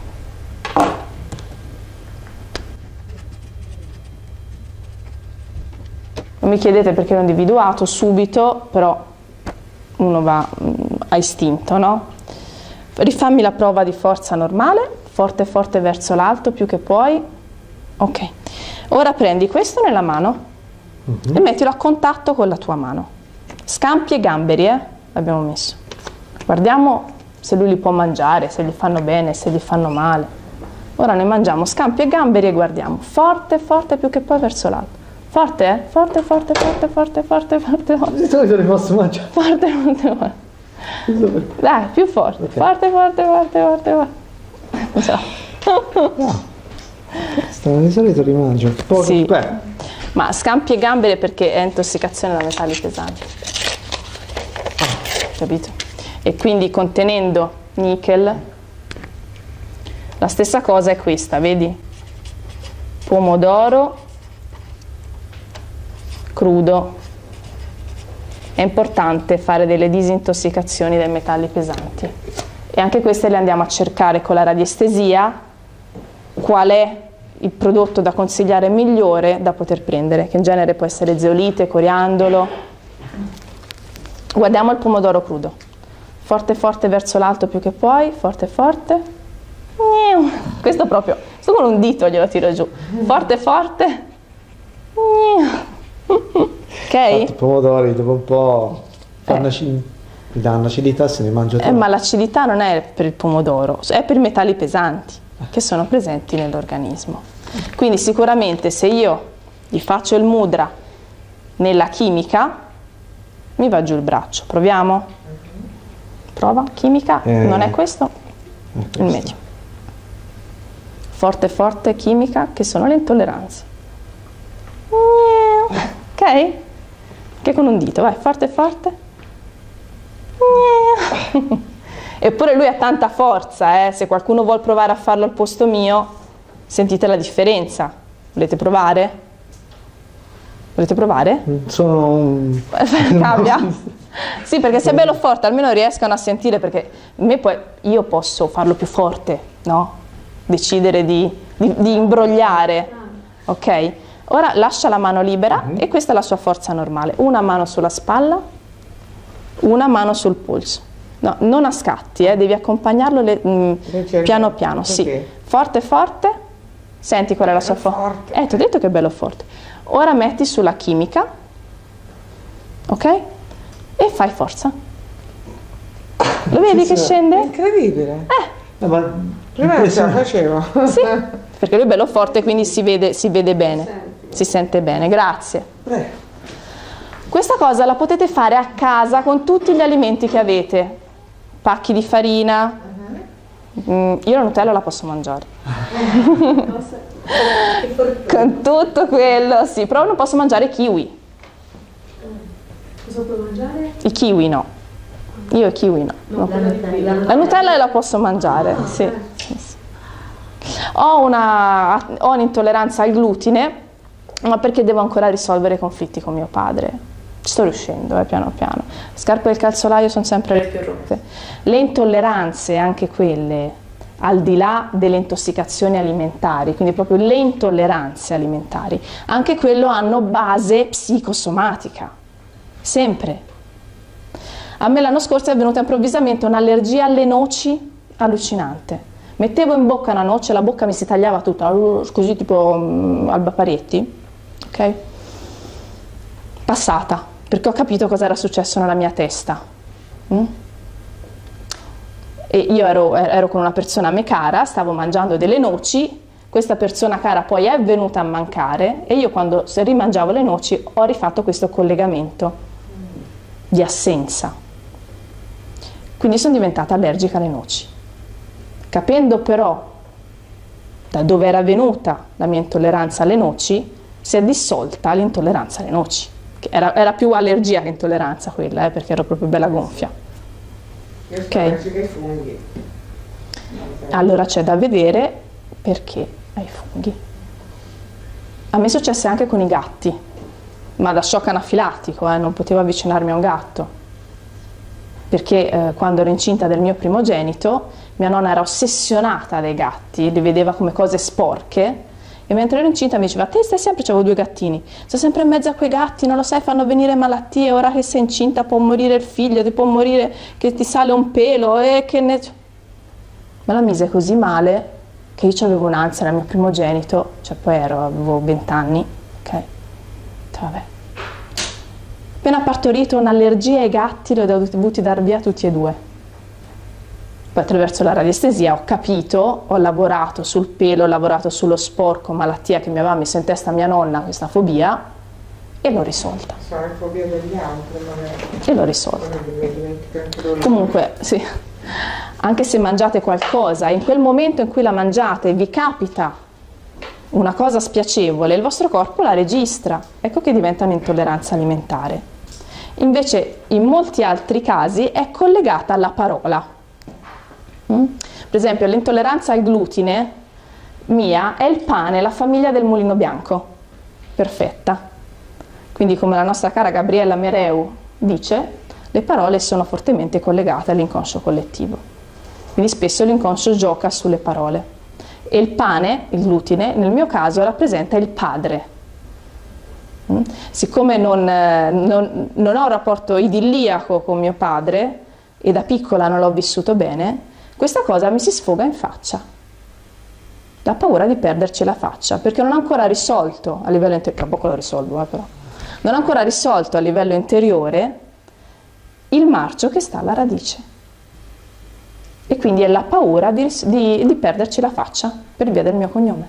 Non mi chiedete perché l'ho individuato subito, però uno va mh, a istinto, no? Rifammi la prova di forza normale, forte forte verso l'alto più che puoi. Ok. Ora prendi questo nella mano uh-huh. e mettilo a contatto con la tua mano. Scampi e gamberi, eh? L'abbiamo messo. Guardiamo se lui li può mangiare, se gli fanno bene, se gli fanno male. Ora noi mangiamo scampi e gamberi e guardiamo. Forte, forte più che poi verso l'alto. Forte, eh? Forte, forte, forte, forte, forte, forte, forte. Di solito li posso mangiare. Forte, forte, forte. Dai, più forte. Okay. Forte, forte, forte, forte, forte. Non ce l'ho. No. Questo di solito li mangio. Poco, sì. Beh. Ma scampi e gamberi perché è intossicazione da metalli pesanti. Capito? E quindi contenendo nickel, la stessa cosa è questa, vedi? Pomodoro crudo. È importante fare delle disintossicazioni dai metalli pesanti e anche queste le andiamo a cercare con la radiestesia, qual è il prodotto da consigliare migliore da poter prendere, che in genere può essere zeolite, coriandolo. Guardiamo il pomodoro crudo, forte forte verso l'alto più che puoi, forte forte, questo proprio, sto con un dito glielo tiro giù, forte forte, ok? Infatti, i pomodori dopo un po' fanno, eh. ci, mi danno acidità se ne mangio Eh, ma l'acidità non è per il pomodoro, è per i metalli pesanti che sono presenti nell'organismo. Quindi sicuramente se io gli faccio il mudra nella chimica, mi va giù il braccio. Proviamo? Prova, chimica, Eh, non è questo? È Il questo. medio. Forte, forte, chimica, che sono le intolleranze. Ok? Che con un dito, vai, forte, forte. Eppure lui ha tanta forza, eh? Se qualcuno vuole provare a farlo al posto mio, sentite la differenza. Volete provare? Volete provare? Sono un... Cambia? Sì, perché se è bello forte almeno riescano a sentire, perché me poi, io posso farlo più forte, no? Decidere di, di, di imbrogliare, ok? Ora lascia la mano libera e questa è la sua forza normale. Una mano sulla spalla, una mano sul polso. No, non a scatti, eh, devi accompagnarlo le, mh, piano piano, sì. Ok. Forte, forte. Senti qual è la sua forza? Forte. Eh, ti ho detto che è bello forte. Ora metti sulla chimica, ok? E fai forza. Lo vedi che scende? Incredibile. Eh, ma Prima non ce la facevo. Sì, perché lui è bello forte, quindi si vede, si vede bene, si sente bene. Grazie. Prego. Questa cosa la potete fare a casa con tutti gli alimenti che avete. Pacchi di farina. Mm, io la Nutella la posso mangiare. Con tutto quello, sì, però non posso mangiare kiwi. Cosa puoi mangiare? I kiwi no. Io i kiwi no. No. La Nutella. La Nutella la posso mangiare, sì. Sì, sì. Ho una, ho un'intolleranza al glutine, ma perché devo ancora risolvere i conflitti con mio padre. Ci sto riuscendo, eh, piano piano. Scarpe del calzolaio sono sempre le più rotte. Le intolleranze, anche quelle, al di là delle intossicazioni alimentari, quindi proprio le intolleranze alimentari, anche quello hanno base psicosomatica, sempre. A me l'anno scorso è venuta improvvisamente un'allergia alle noci allucinante. Mettevo in bocca una noce, la bocca mi si tagliava tutta, così tipo um, albaparietti, ok? Passata, perché ho capito cosa era successo nella mia testa. Mm? E io ero, ero con una persona a me cara, stavo mangiando delle noci, questa persona cara poi è venuta a mancare e io quando rimangiavo le noci ho rifatto questo collegamento di assenza. Quindi sono diventata allergica alle noci. Capendo però da dove era venuta la mia intolleranza alle noci, si è dissolta l'intolleranza alle noci. Era, era più allergia che intolleranza quella, eh, perché ero proprio bella gonfia. Io sto Ok. allergica ai funghi. Allora c'è da vedere perché hai funghi. A me successe anche con i gatti, ma da shock anafilattico, eh, non potevo avvicinarmi a un gatto. Perché eh, quando ero incinta del mio primogenito, mia nonna era ossessionata dai gatti, li vedeva come cose sporche, e mentre ero incinta mi diceva: te stai sempre, c'avevo due gattini, stai sempre in mezzo a quei gatti, non lo sai, fanno venire malattie, ora che sei incinta può morire il figlio, ti può morire che ti sale un pelo, e che ne... Me la mise così male che io avevo un'ansia nel mio primogenito, cioè poi ero, avevo vent'anni, ok? Vabbè. Appena partorito un'allergia ai gatti, li ho dovuti dar via tutti e due. Poi attraverso la radiestesia ho capito, ho lavorato sul pelo, ho lavorato sullo sporco, malattia che mi aveva messo in testa mia nonna, questa fobia, e l'ho risolta. Sono le fobie degli altri, magari. E l'ho risolta. Quello che mi dimentico anche loro. Comunque, sì, anche se mangiate qualcosa, in quel momento in cui la mangiate vi capita una cosa spiacevole, il vostro corpo la registra, ecco che diventa un'intolleranza alimentare. Invece in molti altri casi è collegata alla parola. Mm? Per esempio l'intolleranza al glutine mia è il pane, la famiglia del mulino bianco, perfetta. Quindi come la nostra cara Gabriella Mereu dice, le parole sono fortemente collegate all'inconscio collettivo. Quindi spesso l'inconscio gioca sulle parole. E il pane, il glutine, nel mio caso rappresenta il padre. Mm? Siccome non, non, non ho un rapporto idilliaco con mio padre e da piccola non l'ho vissuto bene, questa cosa mi si sfoga in faccia. La paura di perderci la faccia, perché non ho ancora risolto a livello interiore, tra poco lo risolvo, eh, però, non ho ancora risolto a livello interiore il marcio che sta alla radice. E quindi è la paura di, di, di perderci la faccia per via del mio cognome.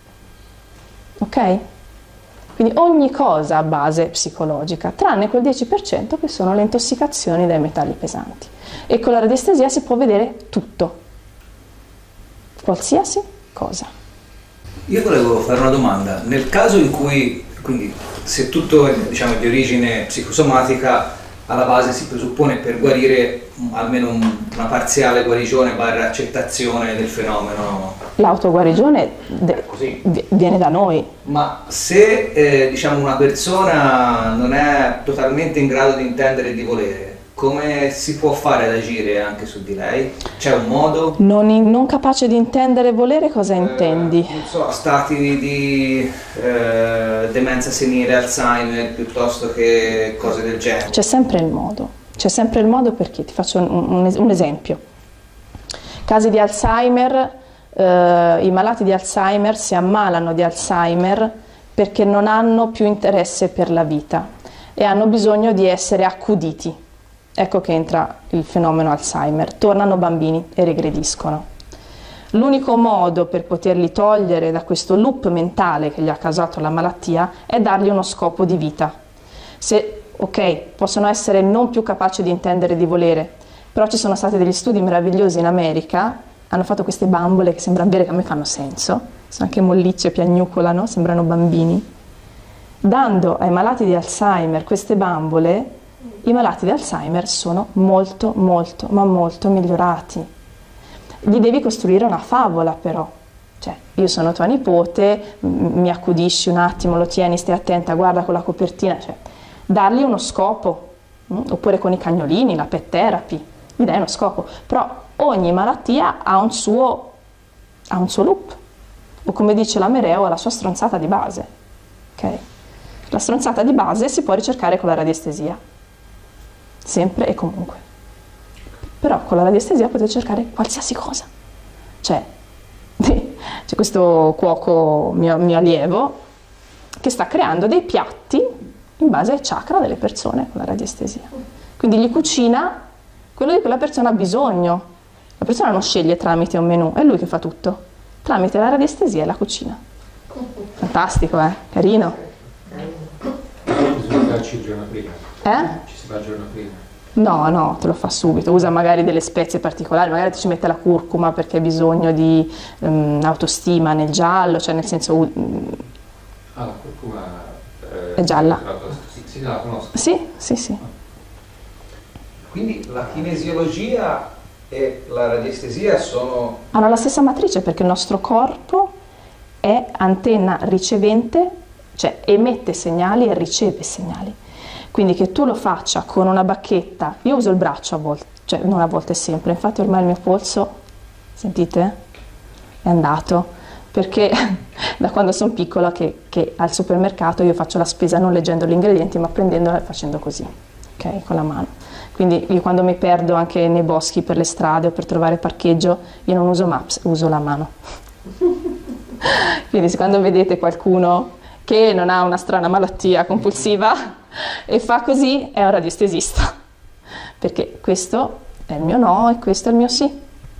Ok? Quindi ogni cosa ha base psicologica, tranne quel dieci per cento che sono le intossicazioni dai metalli pesanti. E con la radiestesia si può vedere tutto, qualsiasi cosa. Io volevo fare una domanda. Nel caso in cui, quindi, se tutto è, diciamo, di origine psicosomatica, alla base si presuppone per guarire almeno un, una parziale guarigione barra accettazione del fenomeno. L'autoguarigione viene da noi. Ma se eh, diciamo una persona non è totalmente in grado di intendere e di volere, come si può fare ad agire anche su di lei? C'è un modo? Non, in, non capace di intendere e volere, cosa eh, intendi? Non so, stati di eh, demenza senile, Alzheimer, piuttosto che cose del genere. C'è sempre il modo, c'è sempre il modo perché ti faccio un, un, un esempio. Casi di Alzheimer, eh, i malati di Alzheimer si ammalano di Alzheimer perché non hanno più interesse per la vita e hanno bisogno di essere accuditi. Ecco che entra il fenomeno Alzheimer, tornano bambini e regrediscono. L'unico modo per poterli togliere da questo loop mentale che gli ha causato la malattia è dargli uno scopo di vita. Se, ok, possono essere non più capaci di intendere e di volere, però ci sono stati degli studi meravigliosi in America, hanno fatto queste bambole che sembra vere, che a me fanno senso, sono anche mollicce, piagnucolano, sembrano bambini. Dando ai malati di Alzheimer queste bambole, i malati di Alzheimer sono molto, molto, ma molto migliorati. Gli devi costruire una favola però. Cioè, io sono tua nipote, mi accudisci un attimo, lo tieni, stai attenta, guarda con la copertina. Cioè, dargli uno scopo. Mh? Oppure con i cagnolini, la pet therapy, gli dai uno scopo. Però ogni malattia ha un suo, ha un suo loop. O come dice la Mereo, ha la sua stronzata di base. Okay? La stronzata di base si può ricercare con la radiestesia. Sempre e comunque. Però con la radiestesia potete cercare qualsiasi cosa. Cioè, c'è questo cuoco mio, mio allievo che sta creando dei piatti in base ai chakra delle persone con la radiestesia. Quindi gli cucina quello di cui la persona ha bisogno. La persona non sceglie tramite un menù, è lui che fa tutto. Tramite la radiestesia e la cucina. Fantastico, eh? Carino. Bisogna farci il giorno prima. Eh? Ci si fa il giorno prima. No, no, te lo fa subito. Usa magari delle spezie particolari, magari ti ci mette la curcuma perché hai bisogno di um, autostima nel giallo, cioè nel senso... Um, ah, la curcuma eh, è gialla. Sì, sì, la conosco. Sì, sì, sì. Quindi la kinesiologia e la radiestesia sono... Hanno la stessa matrice perché il nostro corpo è antenna ricevente, cioè emette segnali e riceve segnali. Quindi che tu lo faccia con una bacchetta, io uso il braccio a volte, cioè non a volte sempre, infatti ormai il mio polso, sentite, è andato, perché da quando sono piccola che, che al supermercato io faccio la spesa non leggendo gli ingredienti ma prendendola e facendo così, ok, con la mano. Quindi io quando mi perdo anche nei boschi per le strade o per trovare parcheggio, io non uso Maps, uso la mano. Quindi se quando vedete qualcuno che non ha una strana malattia compulsiva e fa così, è un radiestesista, perché questo è il mio no e questo è il mio sì.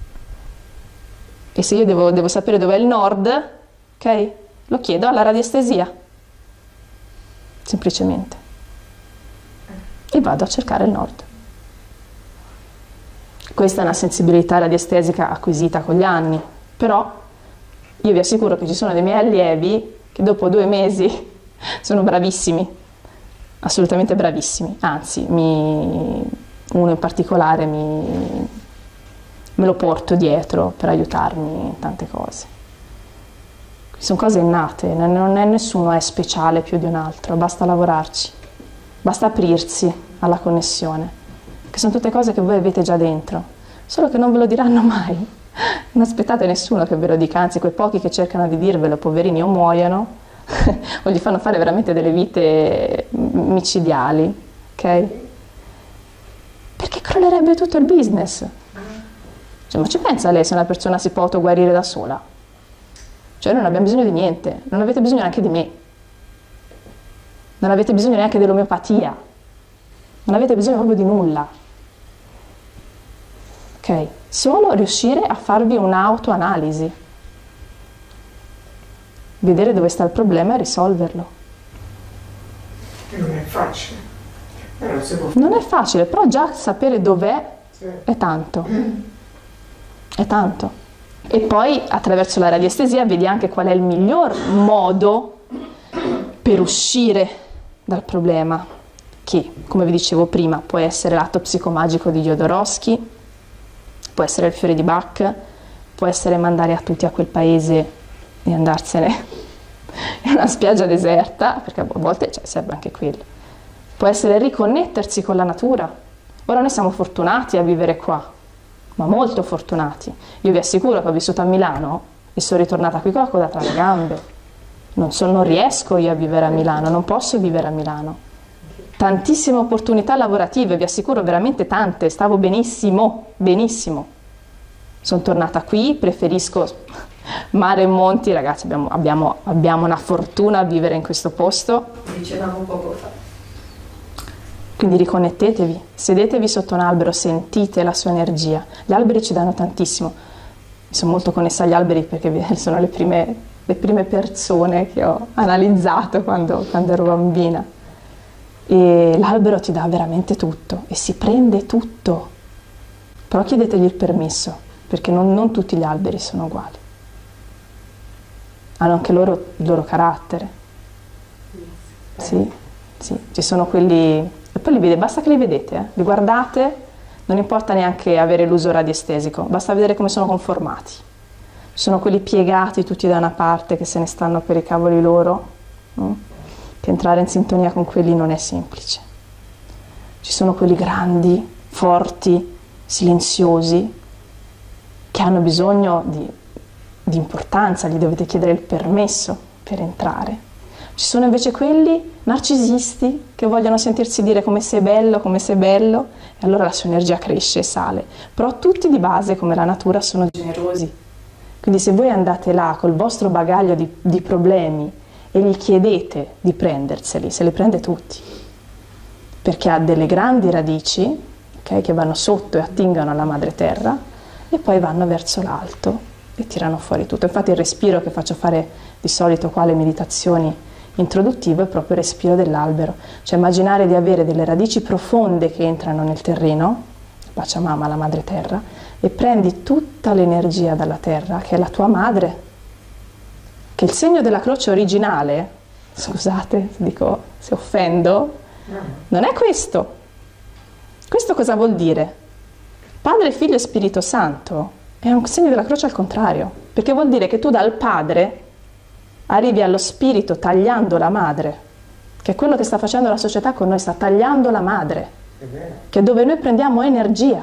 E se io devo, devo sapere dov'è il nord, ok, lo chiedo alla radiestesia, semplicemente, e vado a cercare il nord. Questa è una sensibilità radiestesica acquisita con gli anni, però io vi assicuro che ci sono dei miei allievi che dopo due mesi sono bravissimi, assolutamente bravissimi, anzi mi, uno in particolare mi, me lo porto dietro per aiutarmi in tante cose. Sono cose innate, non è nessuno è speciale più di un altro, basta lavorarci, basta aprirsi alla connessione, che sono tutte cose che voi avete già dentro, solo che non ve lo diranno mai. Non aspettate nessuno che ve lo dica, anzi quei pochi che cercano di dirvelo, poverini, o muoiono o gli fanno fare veramente delle vite micidiali, ok? Perché crollerebbe tutto il business. Cioè, ma ci pensa lei se una persona si può autoguarire da sola? Cioè non abbiamo bisogno di niente, non avete bisogno neanche di me, non avete bisogno neanche dell'omeopatia, non avete bisogno proprio di nulla. ok? Solo riuscire a farvi un'autoanalisi, vedere dove sta il problema e risolverlo. Non è facile. Però si può... Non è facile, però già sapere dov'è Sì. è tanto, è tanto. E poi attraverso la radiestesia vedi anche qual è il miglior modo per uscire dal problema, che, come vi dicevo prima, può essere l'atto psicomagico di Jodorowsky, può essere il fiore di Bach, può essere mandare a tutti a quel paese e andarsene in una spiaggia deserta, perché a volte cioè, serve anche quello. Può essere riconnettersi con la natura. Ora noi siamo fortunati a vivere qua, ma molto fortunati. Io vi assicuro che ho vissuto a Milano e sono ritornata qui con la coda tra le gambe. Non, so, non riesco io a vivere a Milano, non posso vivere a Milano. Tantissime opportunità lavorative, vi assicuro veramente tante, stavo benissimo, benissimo. Sono tornata qui, preferisco mare e monti, ragazzi, abbiamo, abbiamo, abbiamo una fortuna a vivere in questo posto. Dicevamo poco fa. Quindi riconnettetevi, sedetevi sotto un albero, sentite la sua energia. Gli alberi ci danno tantissimo. Mi sono molto connessa agli alberi perché sono le prime, le prime persone che ho analizzato quando, quando ero bambina. E l'albero ti dà veramente tutto e si prende tutto. Però chiedetegli il permesso, perché non, non tutti gli alberi sono uguali. Hanno anche loro il loro carattere. Sì, sì, ci sono quelli... E poi li vedete, basta che li vedete, eh? Li guardate, non importa neanche avere l'uso radiestesico, basta vedere come sono conformati. Ci sono quelli piegati tutti da una parte che se ne stanno per i cavoli loro, no? Che entrare in sintonia con quelli non è semplice. Ci sono quelli grandi, forti, silenziosi, che hanno bisogno di, di importanza, gli dovete chiedere il permesso per entrare. Ci sono invece quelli narcisisti che vogliono sentirsi dire come sei bello, come sei bello, e allora la sua energia cresce e sale. Però tutti di base, come la natura, sono generosi. Quindi se voi andate là col vostro bagaglio di, di problemi e gli chiedete di prenderseli, se li prende tutti. Perché ha delle grandi radici, okay, che vanno sotto e attingono alla madre terra, e poi vanno verso l'alto e tirano fuori tutto. Infatti il respiro che faccio fare di solito qua alle meditazioni introduttivo è proprio il respiro dell'albero, cioè immaginare di avere delle radici profonde che entrano nel terreno, Pachamama, la madre terra, e prendi tutta l'energia dalla terra, che è la tua madre, che il segno della croce originale, scusate se dico, se offendo, non è questo. Questo cosa vuol dire? Padre, Figlio e Spirito Santo è un segno della croce al contrario, perché vuol dire che tu dal Padre arrivi allo spirito tagliando la madre, che è quello che sta facendo la società con noi, sta tagliando la madre, che è dove noi prendiamo energia.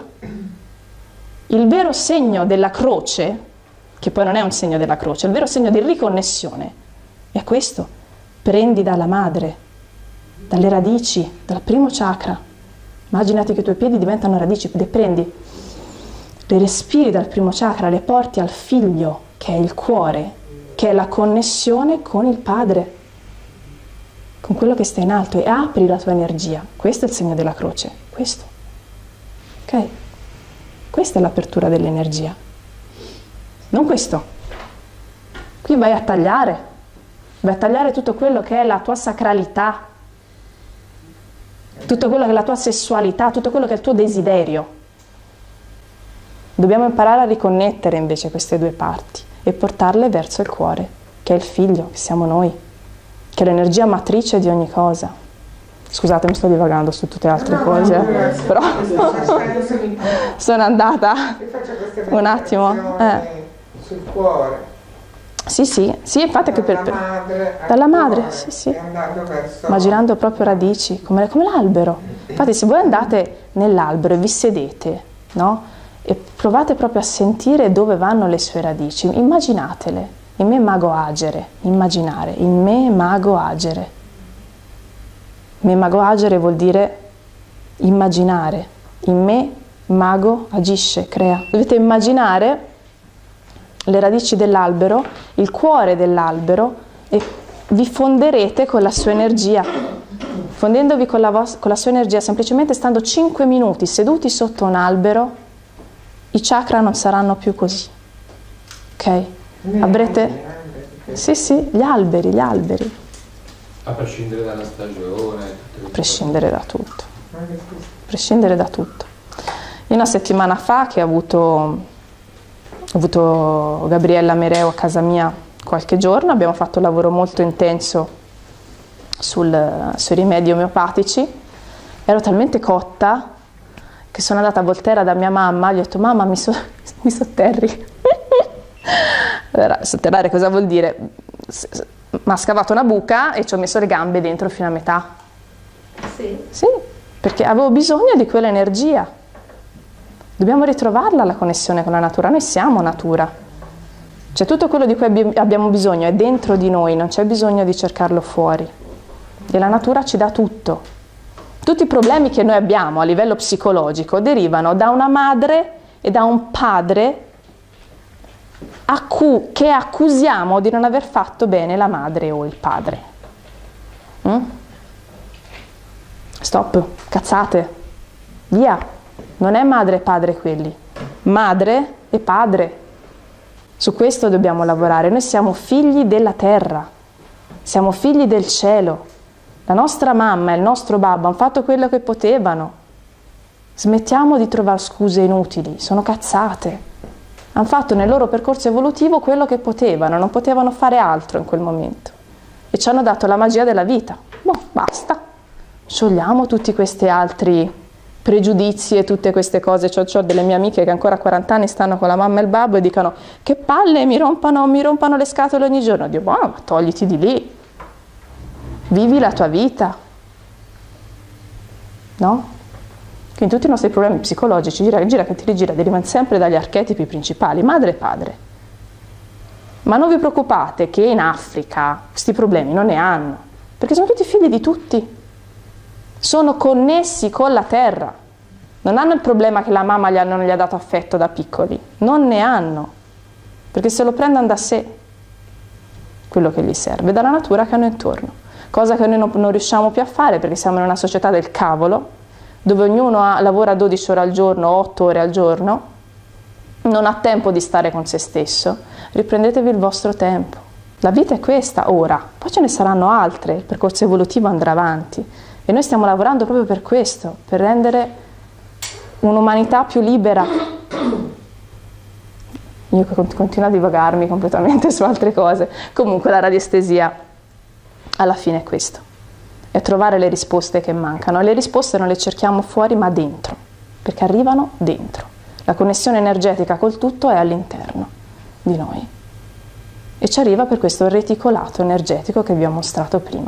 Il vero segno della croce, che poi non è un segno della croce, il vero segno di riconnessione è questo: prendi dalla madre, dalle radici, dal primo chakra. Immaginati che i tuoi piedi diventano radici, le prendi, le respiri dal primo chakra, le porti al figlio, che è il cuore, che è la connessione con il Padre, con quello che sta in alto, e apri la tua energia. Questo è il segno della croce, questo. Ok? Questa è l'apertura dell'energia. Non questo. Qui vai a tagliare, vai a tagliare tutto quello che è la tua sacralità, tutto quello che è la tua sessualità, tutto quello che è il tuo desiderio. Dobbiamo imparare a riconnettere invece queste due parti e portarle verso il cuore, che è il figlio, che siamo noi, che è l'energia matrice di ogni cosa. Scusate, mi sto divagando su tutte le altre cose, però sono andata un attimo eh. sul cuore. Sì, sì, sì, infatti che per, madre dalla madre, cuore, sì, sì, verso... immaginando proprio radici, come, come l'albero. Infatti se voi andate nell'albero e vi sedete, no? E provate proprio a sentire dove vanno le sue radici, immaginatele, in me mago agere, immaginare, in me mago agere. Me mago agere vuol dire immaginare, in me mago agisce, crea. Dovete immaginare le radici dell'albero, il cuore dell'albero, e vi fonderete con la sua energia. Fondendovi con la, con la sua energia, semplicemente stando cinque minuti seduti sotto un albero, i chakra non saranno più così, ok? Avrete... Sì, sì, gli alberi, gli alberi. A prescindere dalla stagione. A prescindere da tutto. A prescindere da tutto. Io una settimana fa che ho avuto, ho avuto Gabriella Mereo a casa mia qualche giorno, abbiamo fatto un lavoro molto intenso sul, sui rimedi omeopatici, ero talmente cotta che sono andata a Volterra da mia mamma, gli ho detto mamma mi, so, mi sotterri. Allora, sotterrare cosa vuol dire? Mi ha scavato una buca e ci ho messo le gambe dentro fino a metà. Sì. Sì, perché avevo bisogno di quell'energia. Dobbiamo ritrovarla la connessione con la natura, noi siamo natura. Cioè tutto quello di cui abbiamo bisogno è dentro di noi, non c'è bisogno di cercarlo fuori. E la natura ci dà tutto. Tutti i problemi che noi abbiamo a livello psicologico derivano da una madre e da un padre Accu- che accusiamo di non aver fatto bene la madre o il padre. Mm? Stop, cazzate, via, non è madre e padre quelli, madre e padre. Su questo dobbiamo lavorare, noi siamo figli della terra, siamo figli del cielo, la nostra mamma e il nostro babbo hanno fatto quello che potevano, smettiamo di trovare scuse inutili, sono cazzate. Hanno fatto nel loro percorso evolutivo quello che potevano, non potevano fare altro in quel momento. E ci hanno dato la magia della vita. Boh, basta. Sciogliamo tutti questi altri pregiudizi e tutte queste cose. C'ho, c'ho delle mie amiche che ancora a quaranta anni stanno con la mamma e il babbo e dicono che palle, mi rompano, mi rompano le scatole ogni giorno. Dio, boh, ma togliti di lì. Vivi la tua vita. No? Quindi tutti i nostri problemi psicologici, gira, gira che ti rigira, derivano sempre dagli archetipi principali, madre e padre. Ma non vi preoccupate che in Africa questi problemi non ne hanno, perché sono tutti figli di tutti. Sono connessi con la terra. Non hanno il problema che la mamma gli ha, non gli ha dato affetto da piccoli. Non ne hanno, perché se lo prendono da sé, quello che gli serve, dalla natura che hanno intorno. Cosa che noi non, non riusciamo più a fare perché siamo in una società del cavolo, dove ognuno ha, lavora dodici ore al giorno, otto ore al giorno, non ha tempo di stare con se stesso. Riprendetevi il vostro tempo. La vita è questa, ora. Poi ce ne saranno altre, il percorso evolutivo andrà avanti. E noi stiamo lavorando proprio per questo, per rendere un'umanità più libera. Io continuo a divagarmi completamente su altre cose. Comunque la radiestesia, alla fine è questo. È trovare le risposte che mancano. Le risposte non le cerchiamo fuori ma dentro, perché arrivano dentro. La connessione energetica col tutto è all'interno di noi e ci arriva per questo reticolato energetico che vi ho mostrato prima.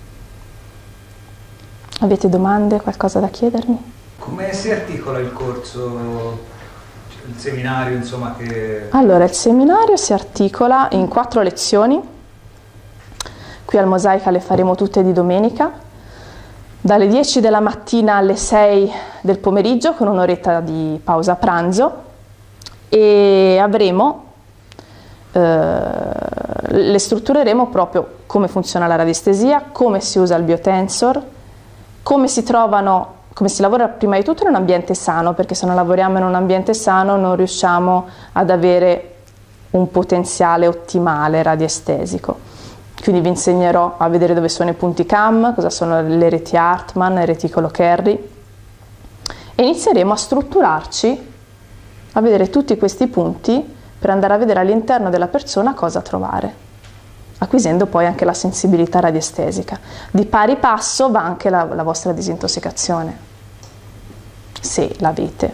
Avete domande, qualcosa da chiedermi? Come si articola il corso, il seminario, insomma? Che... Allora, il seminario si articola in quattro lezioni. Qui al Mosaica le faremo tutte di domenica, dalle dieci della mattina alle sei del pomeriggio con un'oretta di pausa pranzo e avremo, eh, le struttureremo proprio come funziona la radiestesia, come si usa il biotensor, come si trovano, come si lavora prima di tutto in un ambiente sano, perché se non lavoriamo in un ambiente sano non riusciamo ad avere un potenziale ottimale radiestesico. Quindi vi insegnerò a vedere dove sono i punti C A M, cosa sono le reti Hartmann, il reticolo Kerry e inizieremo a strutturarci, a vedere tutti questi punti per andare a vedere all'interno della persona cosa trovare, acquisendo poi anche la sensibilità radiestesica. Di pari passo va anche la, la vostra disintossicazione, se l'avete.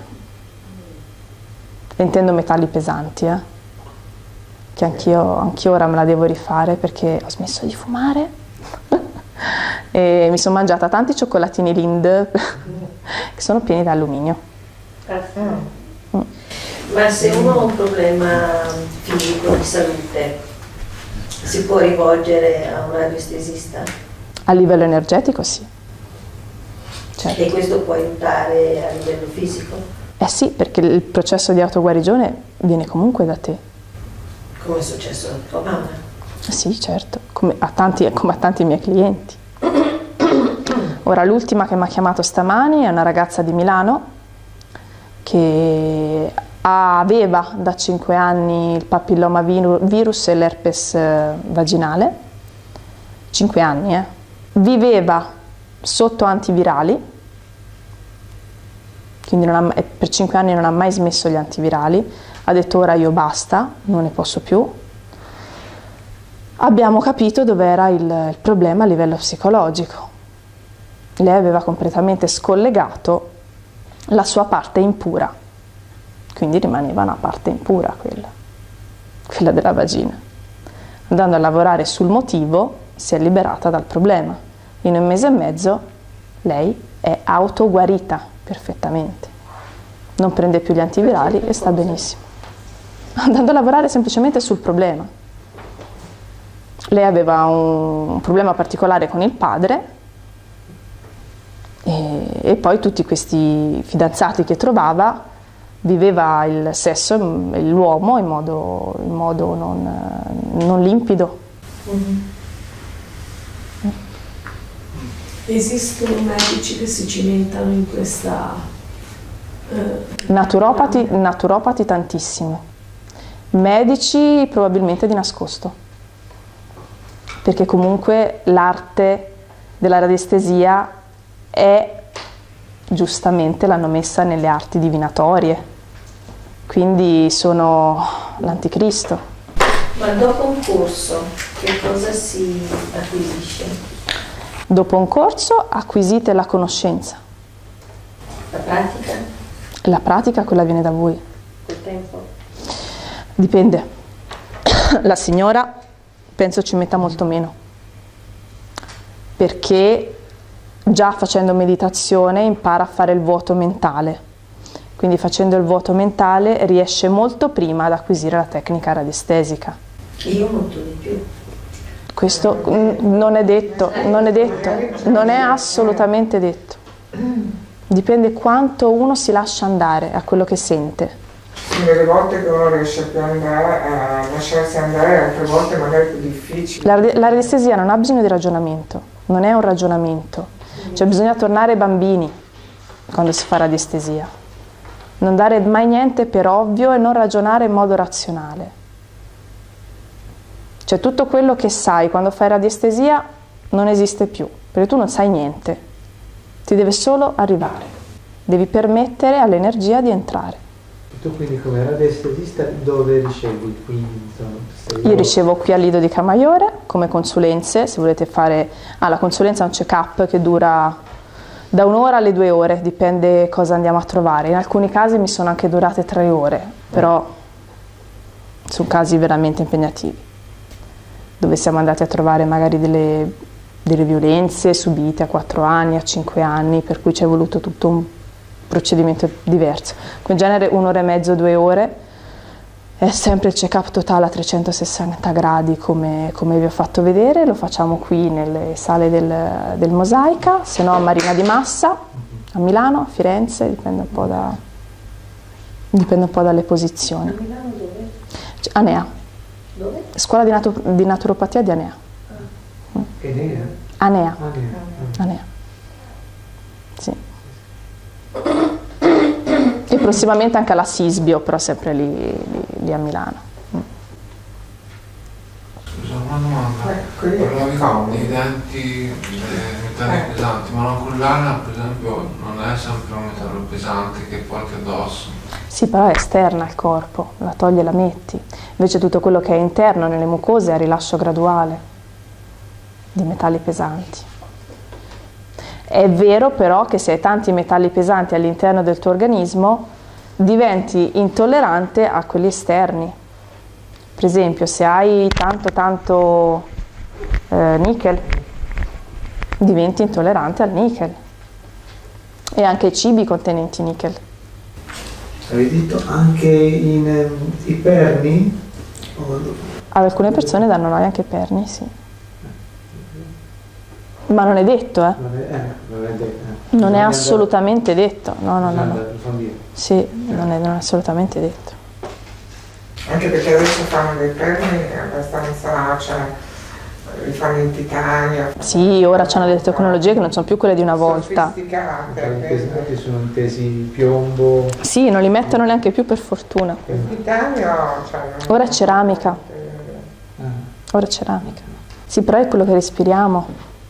Intendo metalli pesanti, eh? Che anch'io, anch'io ora me la devo rifare perché ho smesso di fumare e mi sono mangiata tanti cioccolatini Lind che sono pieni di alluminio. Mm. Ma se uno ha un problema fisico di salute si può rivolgere a un radiestesista? A livello energetico sì. Certo. E questo può aiutare a livello fisico? Eh sì, perché il processo di autoguarigione viene comunque da te. Come è successo a tua mamma? Sì, certo, come a tanti, come a tanti miei clienti. Ora l'ultima che mi ha chiamato stamani è una ragazza di Milano che aveva da cinque anni il papilloma virus e l'herpes vaginale, cinque anni, eh. Viveva sotto antivirali, quindi non ha, per cinque anni non ha mai smesso gli antivirali, ha detto ora io basta, non ne posso più. Abbiamo capito dove era il, il problema a livello psicologico. Lei aveva completamente scollegato la sua parte impura, quindi rimaneva una parte impura quella, quella della vagina. Andando a lavorare sul motivo si è liberata dal problema. In un mese e mezzo lei è autoguarita perfettamente, non prende più gli antivirali e sta benissimo. Andando a lavorare semplicemente sul problema. Lei aveva un problema particolare con il padre e, e poi tutti questi fidanzati che trovava, viveva il sesso, l'uomo in modo, in modo non, non limpido. Mm-hmm. Esistono medici che si cimentano in questa... Eh, naturopati, naturopati tantissimo, medici probabilmente di nascosto, perché comunque l'arte della radiestesia è, giustamente l'hanno messa nelle arti divinatorie, quindi sono l'anticristo. Ma dopo un corso che cosa si acquisisce? Dopo un corso acquisite la conoscenza. La pratica? La pratica quella viene da voi. Quel tempo? Dipende. La signora penso ci metta molto meno, perché già facendo meditazione impara a fare il vuoto mentale, quindi facendo il vuoto mentale riesce molto prima ad acquisire la tecnica radiestesica. Io molto di più. Questo non è detto, non è detto, non è assolutamente detto. Dipende quanto uno si lascia andare a quello che sente. Delle volte che uno riesce più andare, a lasciarsi andare, altre volte magari è più difficile. La, la radiestesia non ha bisogno di ragionamento, non è un ragionamento. Cioè bisogna tornare bambini quando si fa radiestesia. Non dare mai niente per ovvio e non ragionare in modo razionale. Cioè tutto quello che sai quando fai radiestesia non esiste più, perché tu non sai niente, ti deve solo arrivare, devi permettere all'energia di entrare. Tu quindi come radiestesista dove ricevi? Qui, insomma, Io ricevo qui al Lido di Camaiore come consulenze, se volete fare, ah, la consulenza è un check-up che dura da un'ora alle due ore, dipende cosa andiamo a trovare, in alcuni casi mi sono anche durate tre ore, però sono casi veramente impegnativi, dove siamo andati a trovare magari delle, delle violenze subite a quattro anni, a cinque anni, per cui ci è voluto tutto un procedimento diverso. In genere un'ora e mezzo, due ore, è sempre il check-up totale a trecentosessanta gradi come, come vi ho fatto vedere, lo facciamo qui nelle sale del, del Mosaica, se no a Marina di Massa, a Milano, a Firenze, dipende un po', da, dipende un po' dalle posizioni. A Milano dove? Cioè, Anea. Dove? Scuola di, natu di naturopatia di Anea. Enea? Anea. Anea. Anea. Sì. E prossimamente anche alla Sisbio, però sempre lì, lì, lì a Milano. Scusa, una domanda. Parlavi con dei denti eh, metalli pesanti, ma la collana per esempio non è sempre un metallo pesante che porti addosso? Sì, però è esterna al corpo, la togli e la metti. Invece tutto quello che è interno nelle mucose è a rilascio graduale di metalli pesanti. È vero però che se hai tanti metalli pesanti all'interno del tuo organismo diventi intollerante a quelli esterni. Per esempio se hai tanto tanto eh, nickel diventi intollerante al nickel e anche ai cibi contenenti nickel. Avevi detto anche in um, i perni? Ad alcune persone danno noia anche i perni, sì. Ma non è detto, eh? Non è, eh, non è, detto, eh. Non è assolutamente detto, no, no, no. no. Sì, non è, non è assolutamente detto. Anche perché adesso fanno dei perni abbastanza, cioè, li fanno in titanio. Sì, ora c'hanno delle tecnologie che non sono più quelle di una volta. Sofisticate. Sono intesi piombo. Sì, non li mettono neanche più per fortuna. Il titanio, cioè, non... Ora è ceramica. Ora è ceramica. Sì, però è quello che respiriamo.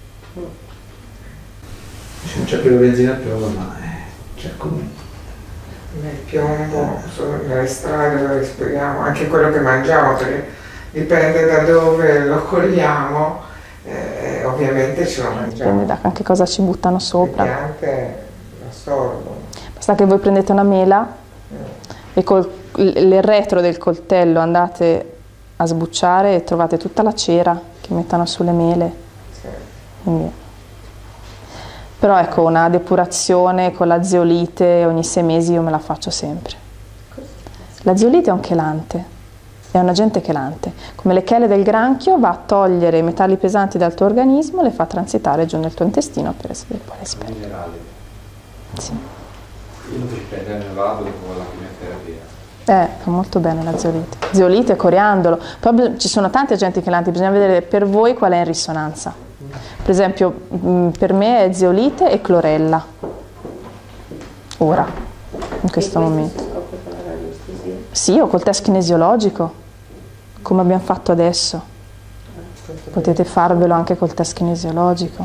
Non c'è più la benzina a piombo, ma c'è comunque. Nel piombo, nelle strade lo respiriamo, anche quello che mangiamo, perché dipende da dove lo cogliamo, eh, ovviamente ce lo mangiamo. Dipende da anche cosa ci buttano sopra. Le piante lo assorbono. Basta che voi prendete una mela mm. e col il retro del coltello andate a sbucciare e trovate tutta la cera che mettono sulle mele. Sì. Quindi, però ecco, una depurazione con la zeolite ogni sei mesi io me la faccio sempre. La zeolite è un chelante, è un agente chelante. Come le chele del granchio, va a togliere i metalli pesanti dal tuo organismo e le fa transitare giù nel tuo intestino per essere poi esperto. Minerali. Sì. Io lo devo prendere nel lavabo dopo la chemioterapia. Eh, fa molto bene la zeolite. Zeolite, coriandolo. Poi ci sono tanti agenti chelanti, bisogna vedere per voi qual è in risonanza. Per esempio, per me è zeolite e clorella. Ora, in questo momento. Sì, o col test kinesiologico, come abbiamo fatto adesso. Potete farvelo anche col test kinesiologico.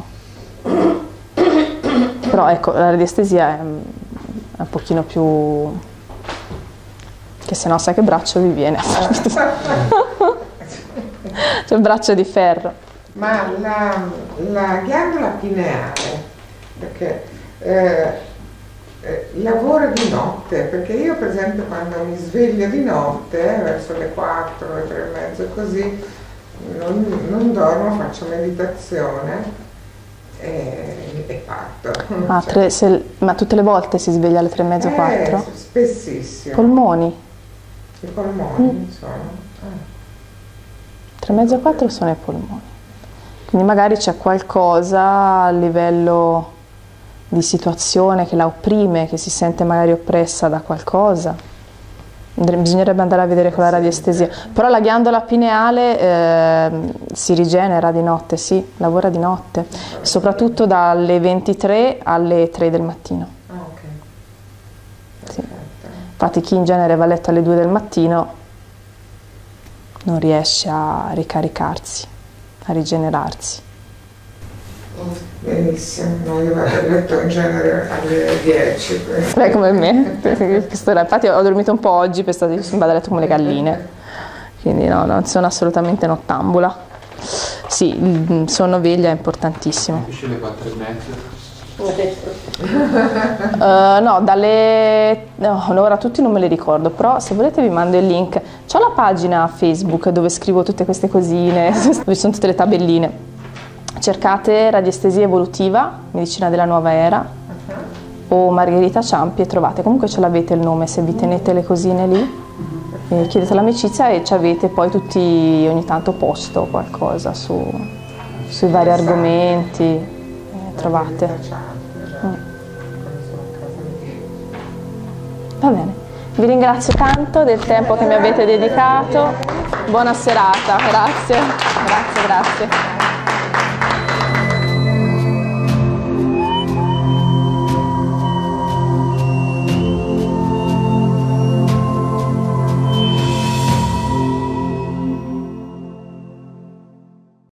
Però ecco, la radiestesia è un pochino più... che se no sai che braccio vi viene. C'è il braccio di ferro. Ma la, la ghiandola pineale, perché eh, eh, lavora di notte, perché io per esempio quando mi sveglio di notte, verso le quattro, le tre e mezzo così, non, non dormo, faccio meditazione e, e parto. Ah, cioè, tre, se, ma tutte le volte si sveglia alle tre e mezzo, quattro? Eh, spessissimo. Polmoni? I polmoni mm. sono. Eh. tre e mezzo, quattro sono i polmoni. Quindi magari c'è qualcosa a livello di situazione che la opprime, che si sente magari oppressa da qualcosa. Bisognerebbe andare a vedere con la radiestesia. Però la ghiandola pineale eh, si rigenera di notte, sì, lavora di notte, soprattutto dalle ventitré alle tre del mattino. Ah, ok. Sì. Infatti chi in genere va a letto alle due del mattino non riesce a ricaricarsi, a rigenerarsi. Benissimo, no, io vado a letto in genere alle dieci. Beh, come me, infatti ho dormito un po' oggi, per stare, vado a letto come le galline, quindi no, non sono assolutamente nottambula. Sì, il sonno veglia è importantissimo. Esce alle quattro e mezza? Uh, no, dalle... no, ora tutti non me li ricordo, però se volete vi mando il link. C'ho la pagina Facebook dove scrivo tutte queste cosine, dove sono tutte le tabelline. Cercate radiestesia evolutiva, medicina della nuova era, o Margherita Ciampi e trovate. Comunque ce l'avete il nome, se vi tenete le cosine lì, e chiedete l'amicizia e ci avete poi tutti, ogni tanto posto qualcosa su, sui vari argomenti, eh, trovate. Mm. Va bene, vi ringrazio tanto del tempo che mi avete dedicato, buona serata, grazie, grazie, grazie.